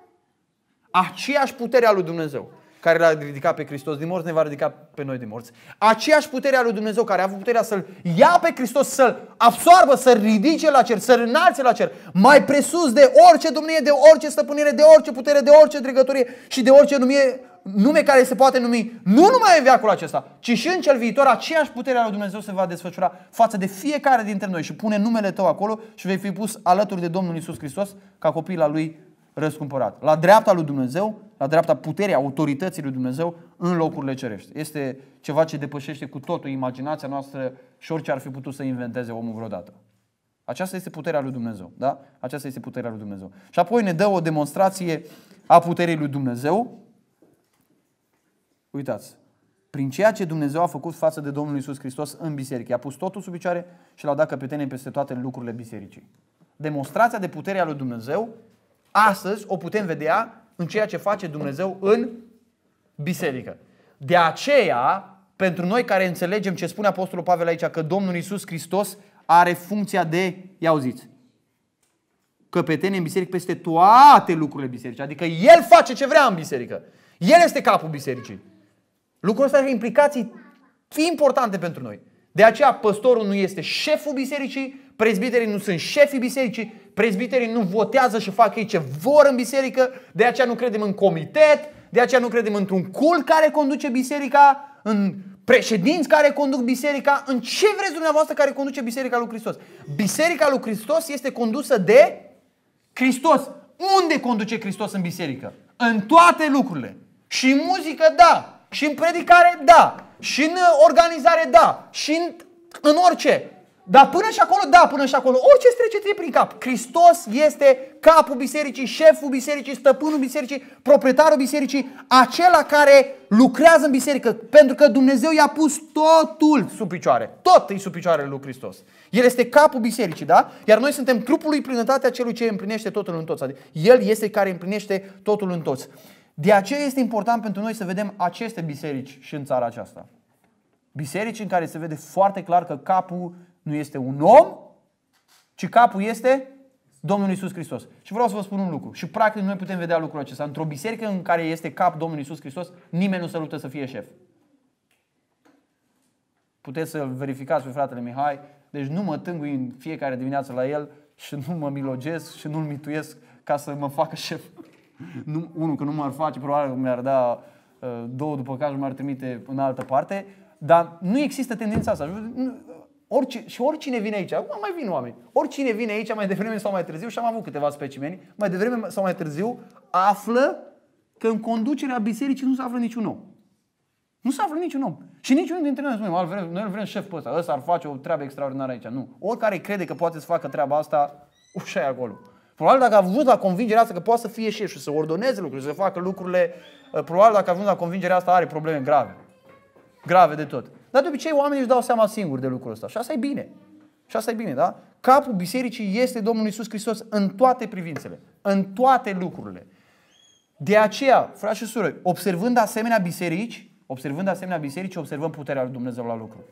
Aceeași putere a lui Dumnezeu care l-a ridicat pe Hristos din morți ne va ridica pe noi din morți. Aceeași putere a lui Dumnezeu care a avut puterea să-L ia pe Hristos, să-L absoarbă, să-L ridice la cer, să-L înalțe la cer, mai presus de orice domnie, de orice stăpânire, de orice putere, de orice dregătorie și de orice nume care se poate numi, nu numai în veacul acesta, ci și în cel viitor, aceeași putere a lui Dumnezeu se va desfășura față de fiecare dintre noi și pune numele tău acolo și vei fi pus alături de Domnul Iisus Hristos ca copil al Lui răscumpărat. La dreapta lui Dumnezeu, la dreapta puterii, autorității lui Dumnezeu în locurile cerești. Este ceva ce depășește cu totul imaginația noastră și orice ar fi putut să inventeze omul vreodată. Aceasta este puterea lui Dumnezeu. Da? Aceasta este puterea lui Dumnezeu. Și apoi ne dă o demonstrație a puterii lui Dumnezeu. Uitați, prin ceea ce Dumnezeu a făcut față de Domnul Iisus Hristos în biserică. I-a pus totul sub picioare și l-a dat căpetenie peste toate lucrurile bisericii. Demonstrația de putere a lui Dumnezeu astăzi o putem vedea în ceea ce face Dumnezeu în biserică. De aceea, pentru noi care înțelegem ce spune Apostolul Pavel aici, că Domnul Iisus Hristos are funcția de, ia auziți, căpetenie în biserică peste toate lucrurile bisericii. Adică El face ce vrea în biserică. El este capul bisericii. Lucrul ăsta are implicații importante pentru noi. De aceea păstorul nu este șeful bisericii, prezbiterii nu sunt șefii bisericii, prezbiterii nu votează și fac ei ce vor în biserică, de aceea nu credem în comitet, De aceea nu credem într-un cult care conduce biserica, în președinți care conduc biserica, în ce vreți dumneavoastră care conduce biserica lui Hristos. Biserica lui Hristos este condusă de Hristos. Unde conduce Hristos în biserică? În toate lucrurile. Și în muzică, da. Și în predicare, da. Și în organizare, da. Și în orice. Dar până și acolo, da, până și acolo. Orice trece prin cap. Hristos este capul bisericii, șeful bisericii, stăpânul bisericii, proprietarul bisericii, acela care lucrează în biserică. Pentru că Dumnezeu i-a pus totul sub picioare. Tot e sub picioarele lui Hristos. El este capul bisericii, da? Iar noi suntem trupul lui, plinătatea celui ce împlinește totul în toți. Adică El este care împlinește totul în toți. De aceea este important pentru noi să vedem aceste biserici și în țara aceasta. Biserici în care se vede foarte clar că capul nu este un om, ci capul este Domnul Iisus Hristos. Și vreau să vă spun un lucru. Și practic noi putem vedea lucrul acesta. Într-o biserică în care este cap Domnul Iisus Hristos, nimeni nu se luptă să fie șef. Puteți să-l verificați pe fratele Mihai. Deci nu mă tângui în fiecare dimineață la el și nu mă milogesc și nu-l mituiesc ca să mă facă șef. Unul, că nu m-ar face, probabil că mi-ar da două după cazul, m-ar trimite în altă parte. Dar nu există tendința asta. Oricine vine aici, acum mai vin oameni, oricine vine aici mai devreme sau mai târziu, și am avut câteva specimeni, mai devreme sau mai târziu află că în conducerea bisericii nu se află niciun om. Nu se află niciun om. Și niciunul dintre noi nu spune, noi îl vrem șef pe ăsta, ăsta ar face o treabă extraordinară aici. Nu. Oricare crede că poate să facă treaba asta, ușa e acolo. Probabil dacă a avut la convingerea asta că poate să fie șef și să ordoneze lucruri, să facă lucrurile, probabil dacă a avut la convingerea asta are probleme grave. Grave de tot. Dar de obicei oamenii își dau seama singuri de lucrul ăsta. Și asta e bine. Și asta e bine, da? Capul bisericii este Domnul Iisus Hristos în toate privințele, în toate lucrurile. De aceea, frați și surori, observând asemenea biserici, observăm puterea lui Dumnezeu la lucru.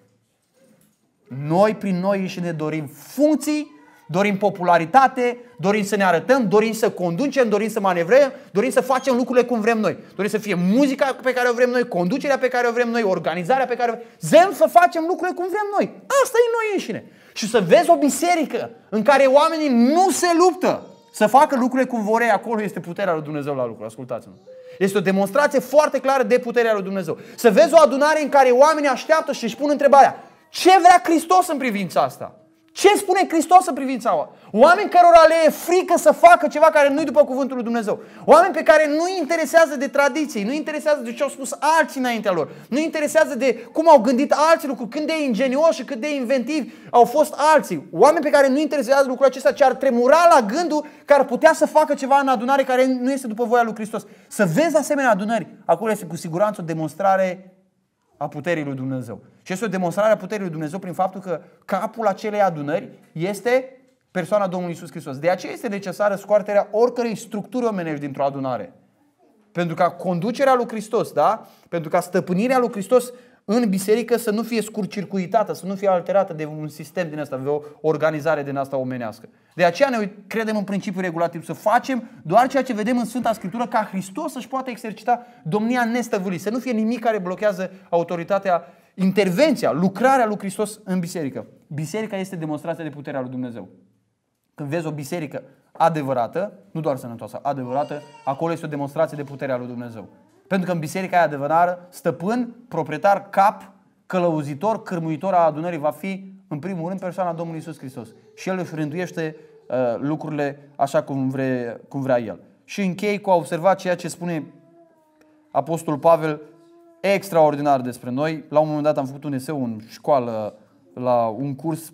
Noi prin noi și ne dorim funcții, dorim popularitate, dorim să ne arătăm, dorim să conducem, dorim să manevrăm, dorim să facem lucrurile cum vrem noi. Dorim să fie muzica pe care o vrem noi, conducerea pe care o vrem noi, organizarea pe care o vrem. Vrem să facem lucrurile cum vrem noi. Asta e noi înșine. Și să vezi o biserică în care oamenii nu se luptă să facă lucrurile cum vor ei, acolo este puterea lui Dumnezeu la lucru. Ascultați-mă. Este o demonstrație foarte clară de puterea lui Dumnezeu. Să vezi o adunare în care oamenii așteaptă și își pun întrebarea: ce vrea Hristos în privința asta? Ce spune Hristos în privința oameni cărora le e frică să facă ceva care nu-i după cuvântul lui Dumnezeu? Oameni pe care nu-i interesează de tradiții, nu-i interesează de ce au spus alții înaintea lor, nu-i interesează de cum au gândit alții lucruri, cât de ingenioși și cât de inventivi au fost alții. Oameni pe care nu-i interesează lucrul acesta, ci ar tremura la gândul că ar putea să facă ceva în adunare care nu este după voia lui Hristos. Să vezi asemenea adunări, acolo este cu siguranță o demonstrare a puterii lui Dumnezeu. Și este o demonstrare a puterii lui Dumnezeu prin faptul că capul acelei adunări este persoana Domnului Iisus Hristos. De aceea este necesară scoaterea oricărei structuri omenești dintr-o adunare. Pentru ca conducerea lui Hristos, da? Pentru ca stăpânirea lui Hristos în biserică să nu fie scurt-circuitată, să nu fie alterată de un sistem din asta, de o organizare din asta omenească. De aceea noi credem în principiul regulativ, să facem doar ceea ce vedem în Sfânta Scriptură, ca Hristos să-și poată exercita domnia nestăvâlit, să nu fie nimic care blochează autoritatea, intervenția, lucrarea lui Hristos în biserică. Biserica este demonstrația de puterea lui Dumnezeu. Când vezi o biserică adevărată, nu doar sănătoasă, adevărată, acolo este o demonstrație de puterea lui Dumnezeu. Pentru că în biserica aia adevărată, stăpân, proprietar, cap, călăuzitor, cârmuitor a adunării va fi, în primul rând, persoana Domnului Iisus Hristos. Și El își rânduiește lucrurile așa cum vrea El. Și închei cu a observa ceea ce spune Apostolul Pavel extraordinar despre noi. La un moment dat am făcut un eseu în școală, la un curs,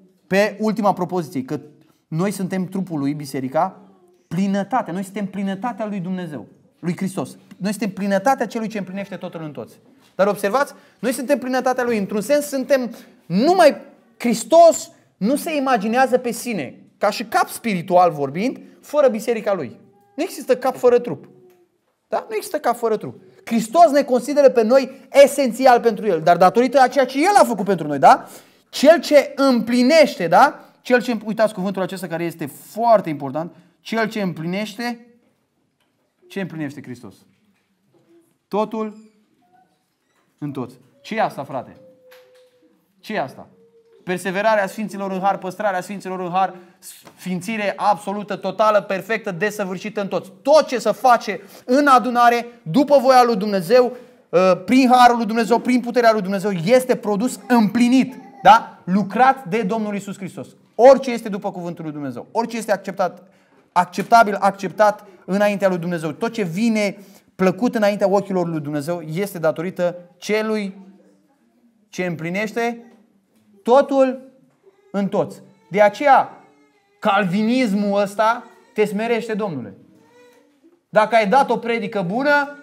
pe ultima propoziție, că noi suntem trupul lui, biserica, plinătatea, noi suntem plinătatea lui Dumnezeu, lui Hristos. Noi suntem plinătatea celui ce împlinește totul în toți. Dar observați, noi suntem plinătatea lui. Într-un sens suntem numai Hristos nu se imaginează pe sine, ca și cap spiritual vorbind, fără biserica lui. Nu există cap fără trup. Da? Nu există cap fără trup. Hristos ne consideră pe noi esențial pentru El, dar datorită a ceea ce El a făcut pentru noi, da? Cel ce împlinește, da? Cel ce, uitați cuvântul acesta care este foarte important, cel ce împlinește, ce împlinește Hristos? Totul în toți. Ce e asta, frate? Ce e asta? perseverarea sfinților în har, păstrarea sfinților în har, sfințire absolută, totală, perfectă, desăvârșită în toți. Tot ce se face în adunare, după voia lui Dumnezeu, prin harul lui Dumnezeu, prin puterea lui Dumnezeu, este produs împlinit, da? Lucrat de Domnul Iisus Hristos. Orice este după cuvântul lui Dumnezeu, orice este acceptabil, acceptat înaintea lui Dumnezeu, tot ce vine plăcut înaintea ochilor lui Dumnezeu este datorită celui ce împlinește totul în toți. De aceea, calvinismul ăsta te smerește, Domnule. Dacă ai dat o predică bună,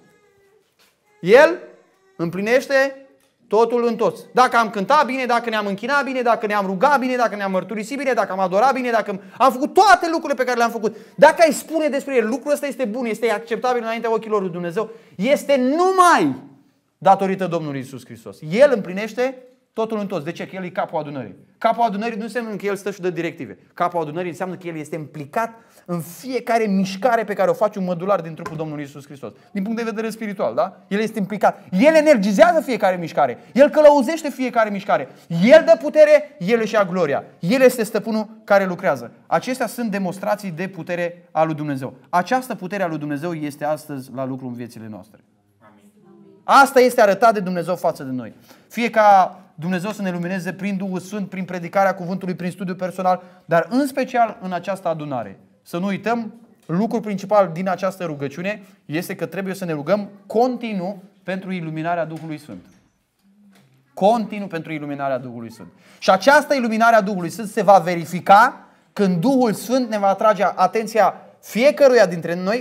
el împlinește totul în toți. Dacă am cântat bine, dacă ne-am închinat bine, dacă ne-am rugat bine, dacă ne-am mărturisit bine, dacă am adorat bine, dacă am făcut toate lucrurile pe care le-am făcut. Dacă ai spune despre el, lucrul ăsta este bun, este acceptabil înaintea ochilor lui Dumnezeu, este numai datorită Domnului Iisus Hristos. El împlinește totul în toți. De ce? Că el e capul adunării. Capul adunării nu înseamnă că el stă și dă directive. Capul adunării înseamnă că el este implicat în fiecare mișcare pe care o face un mădular din trupul Domnului Iisus Hristos. Din punct de vedere spiritual, da? El este implicat. El energizează fiecare mișcare. El călăuzește fiecare mișcare. El dă putere, el își ia gloria. El este stăpânul care lucrează. Acestea sunt demonstrații de putere a lui Dumnezeu. Această putere a lui Dumnezeu este astăzi la lucru în viețile noastre. Asta este arătat de Dumnezeu față de noi. Fie ca Dumnezeu să ne lumineze prin Duhul Sfânt, prin predicarea cuvântului, prin studiu personal, dar în special în această adunare. Să nu uităm, lucrul principal din această rugăciune este că trebuie să ne rugăm continuu pentru iluminarea Duhului Sfânt. Continuu pentru iluminarea Duhului Sfânt. Și această iluminare a Duhului Sfânt se va verifica când Duhul Sfânt ne va atrage atenția fiecăruia dintre noi,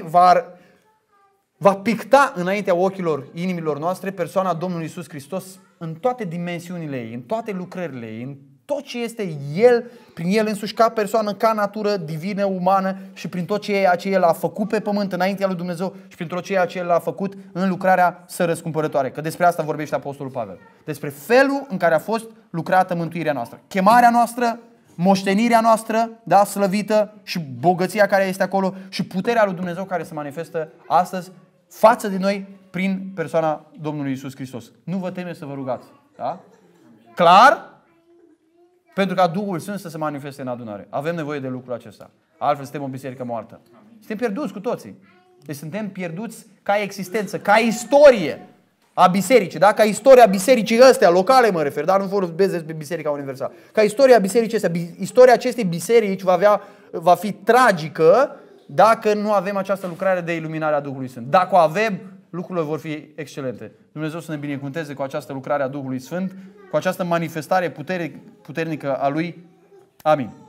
va picta înaintea ochilor inimilor noastre persoana Domnului Iisus Hristos în toate dimensiunile ei, în toate lucrările ei, în tot ce este El, prin El însuși ca persoană, ca natură divină, umană și prin tot ceea ce El a făcut pe pământ înaintea lui Dumnezeu și prin tot ceea ce El a făcut în lucrarea Său răscumpărătoare. Că despre asta vorbește Apostolul Pavel. Despre felul în care a fost lucrată mântuirea noastră. Chemarea noastră, moștenirea noastră, da, slăvită și bogăția care este acolo și puterea lui Dumnezeu care se manifestă astăzi față de noi prin persoana Domnului Iisus Hristos. Nu vă temeți să vă rugați. Da? Clar? Pentru ca Duhul Sfânt să se manifeste în adunare. Avem nevoie de lucrul acesta. Altfel suntem o biserică moartă. Suntem pierduți cu toții. Deci suntem pierduți ca existență, ca istorie a bisericii. Da? Ca istoria bisericii astea, locale mă refer, dar nu vorbesc despre Biserica Universală. Ca istoria bisericii astea, istoria acestei biserici va fi tragică dacă nu avem această lucrare de iluminare a Duhului Sfânt. Dacă o avem, lucrurile vor fi excelente. Dumnezeu să ne binecuvânteze cu această lucrare a Duhului Sfânt, cu această manifestare puternică a Lui. Amin.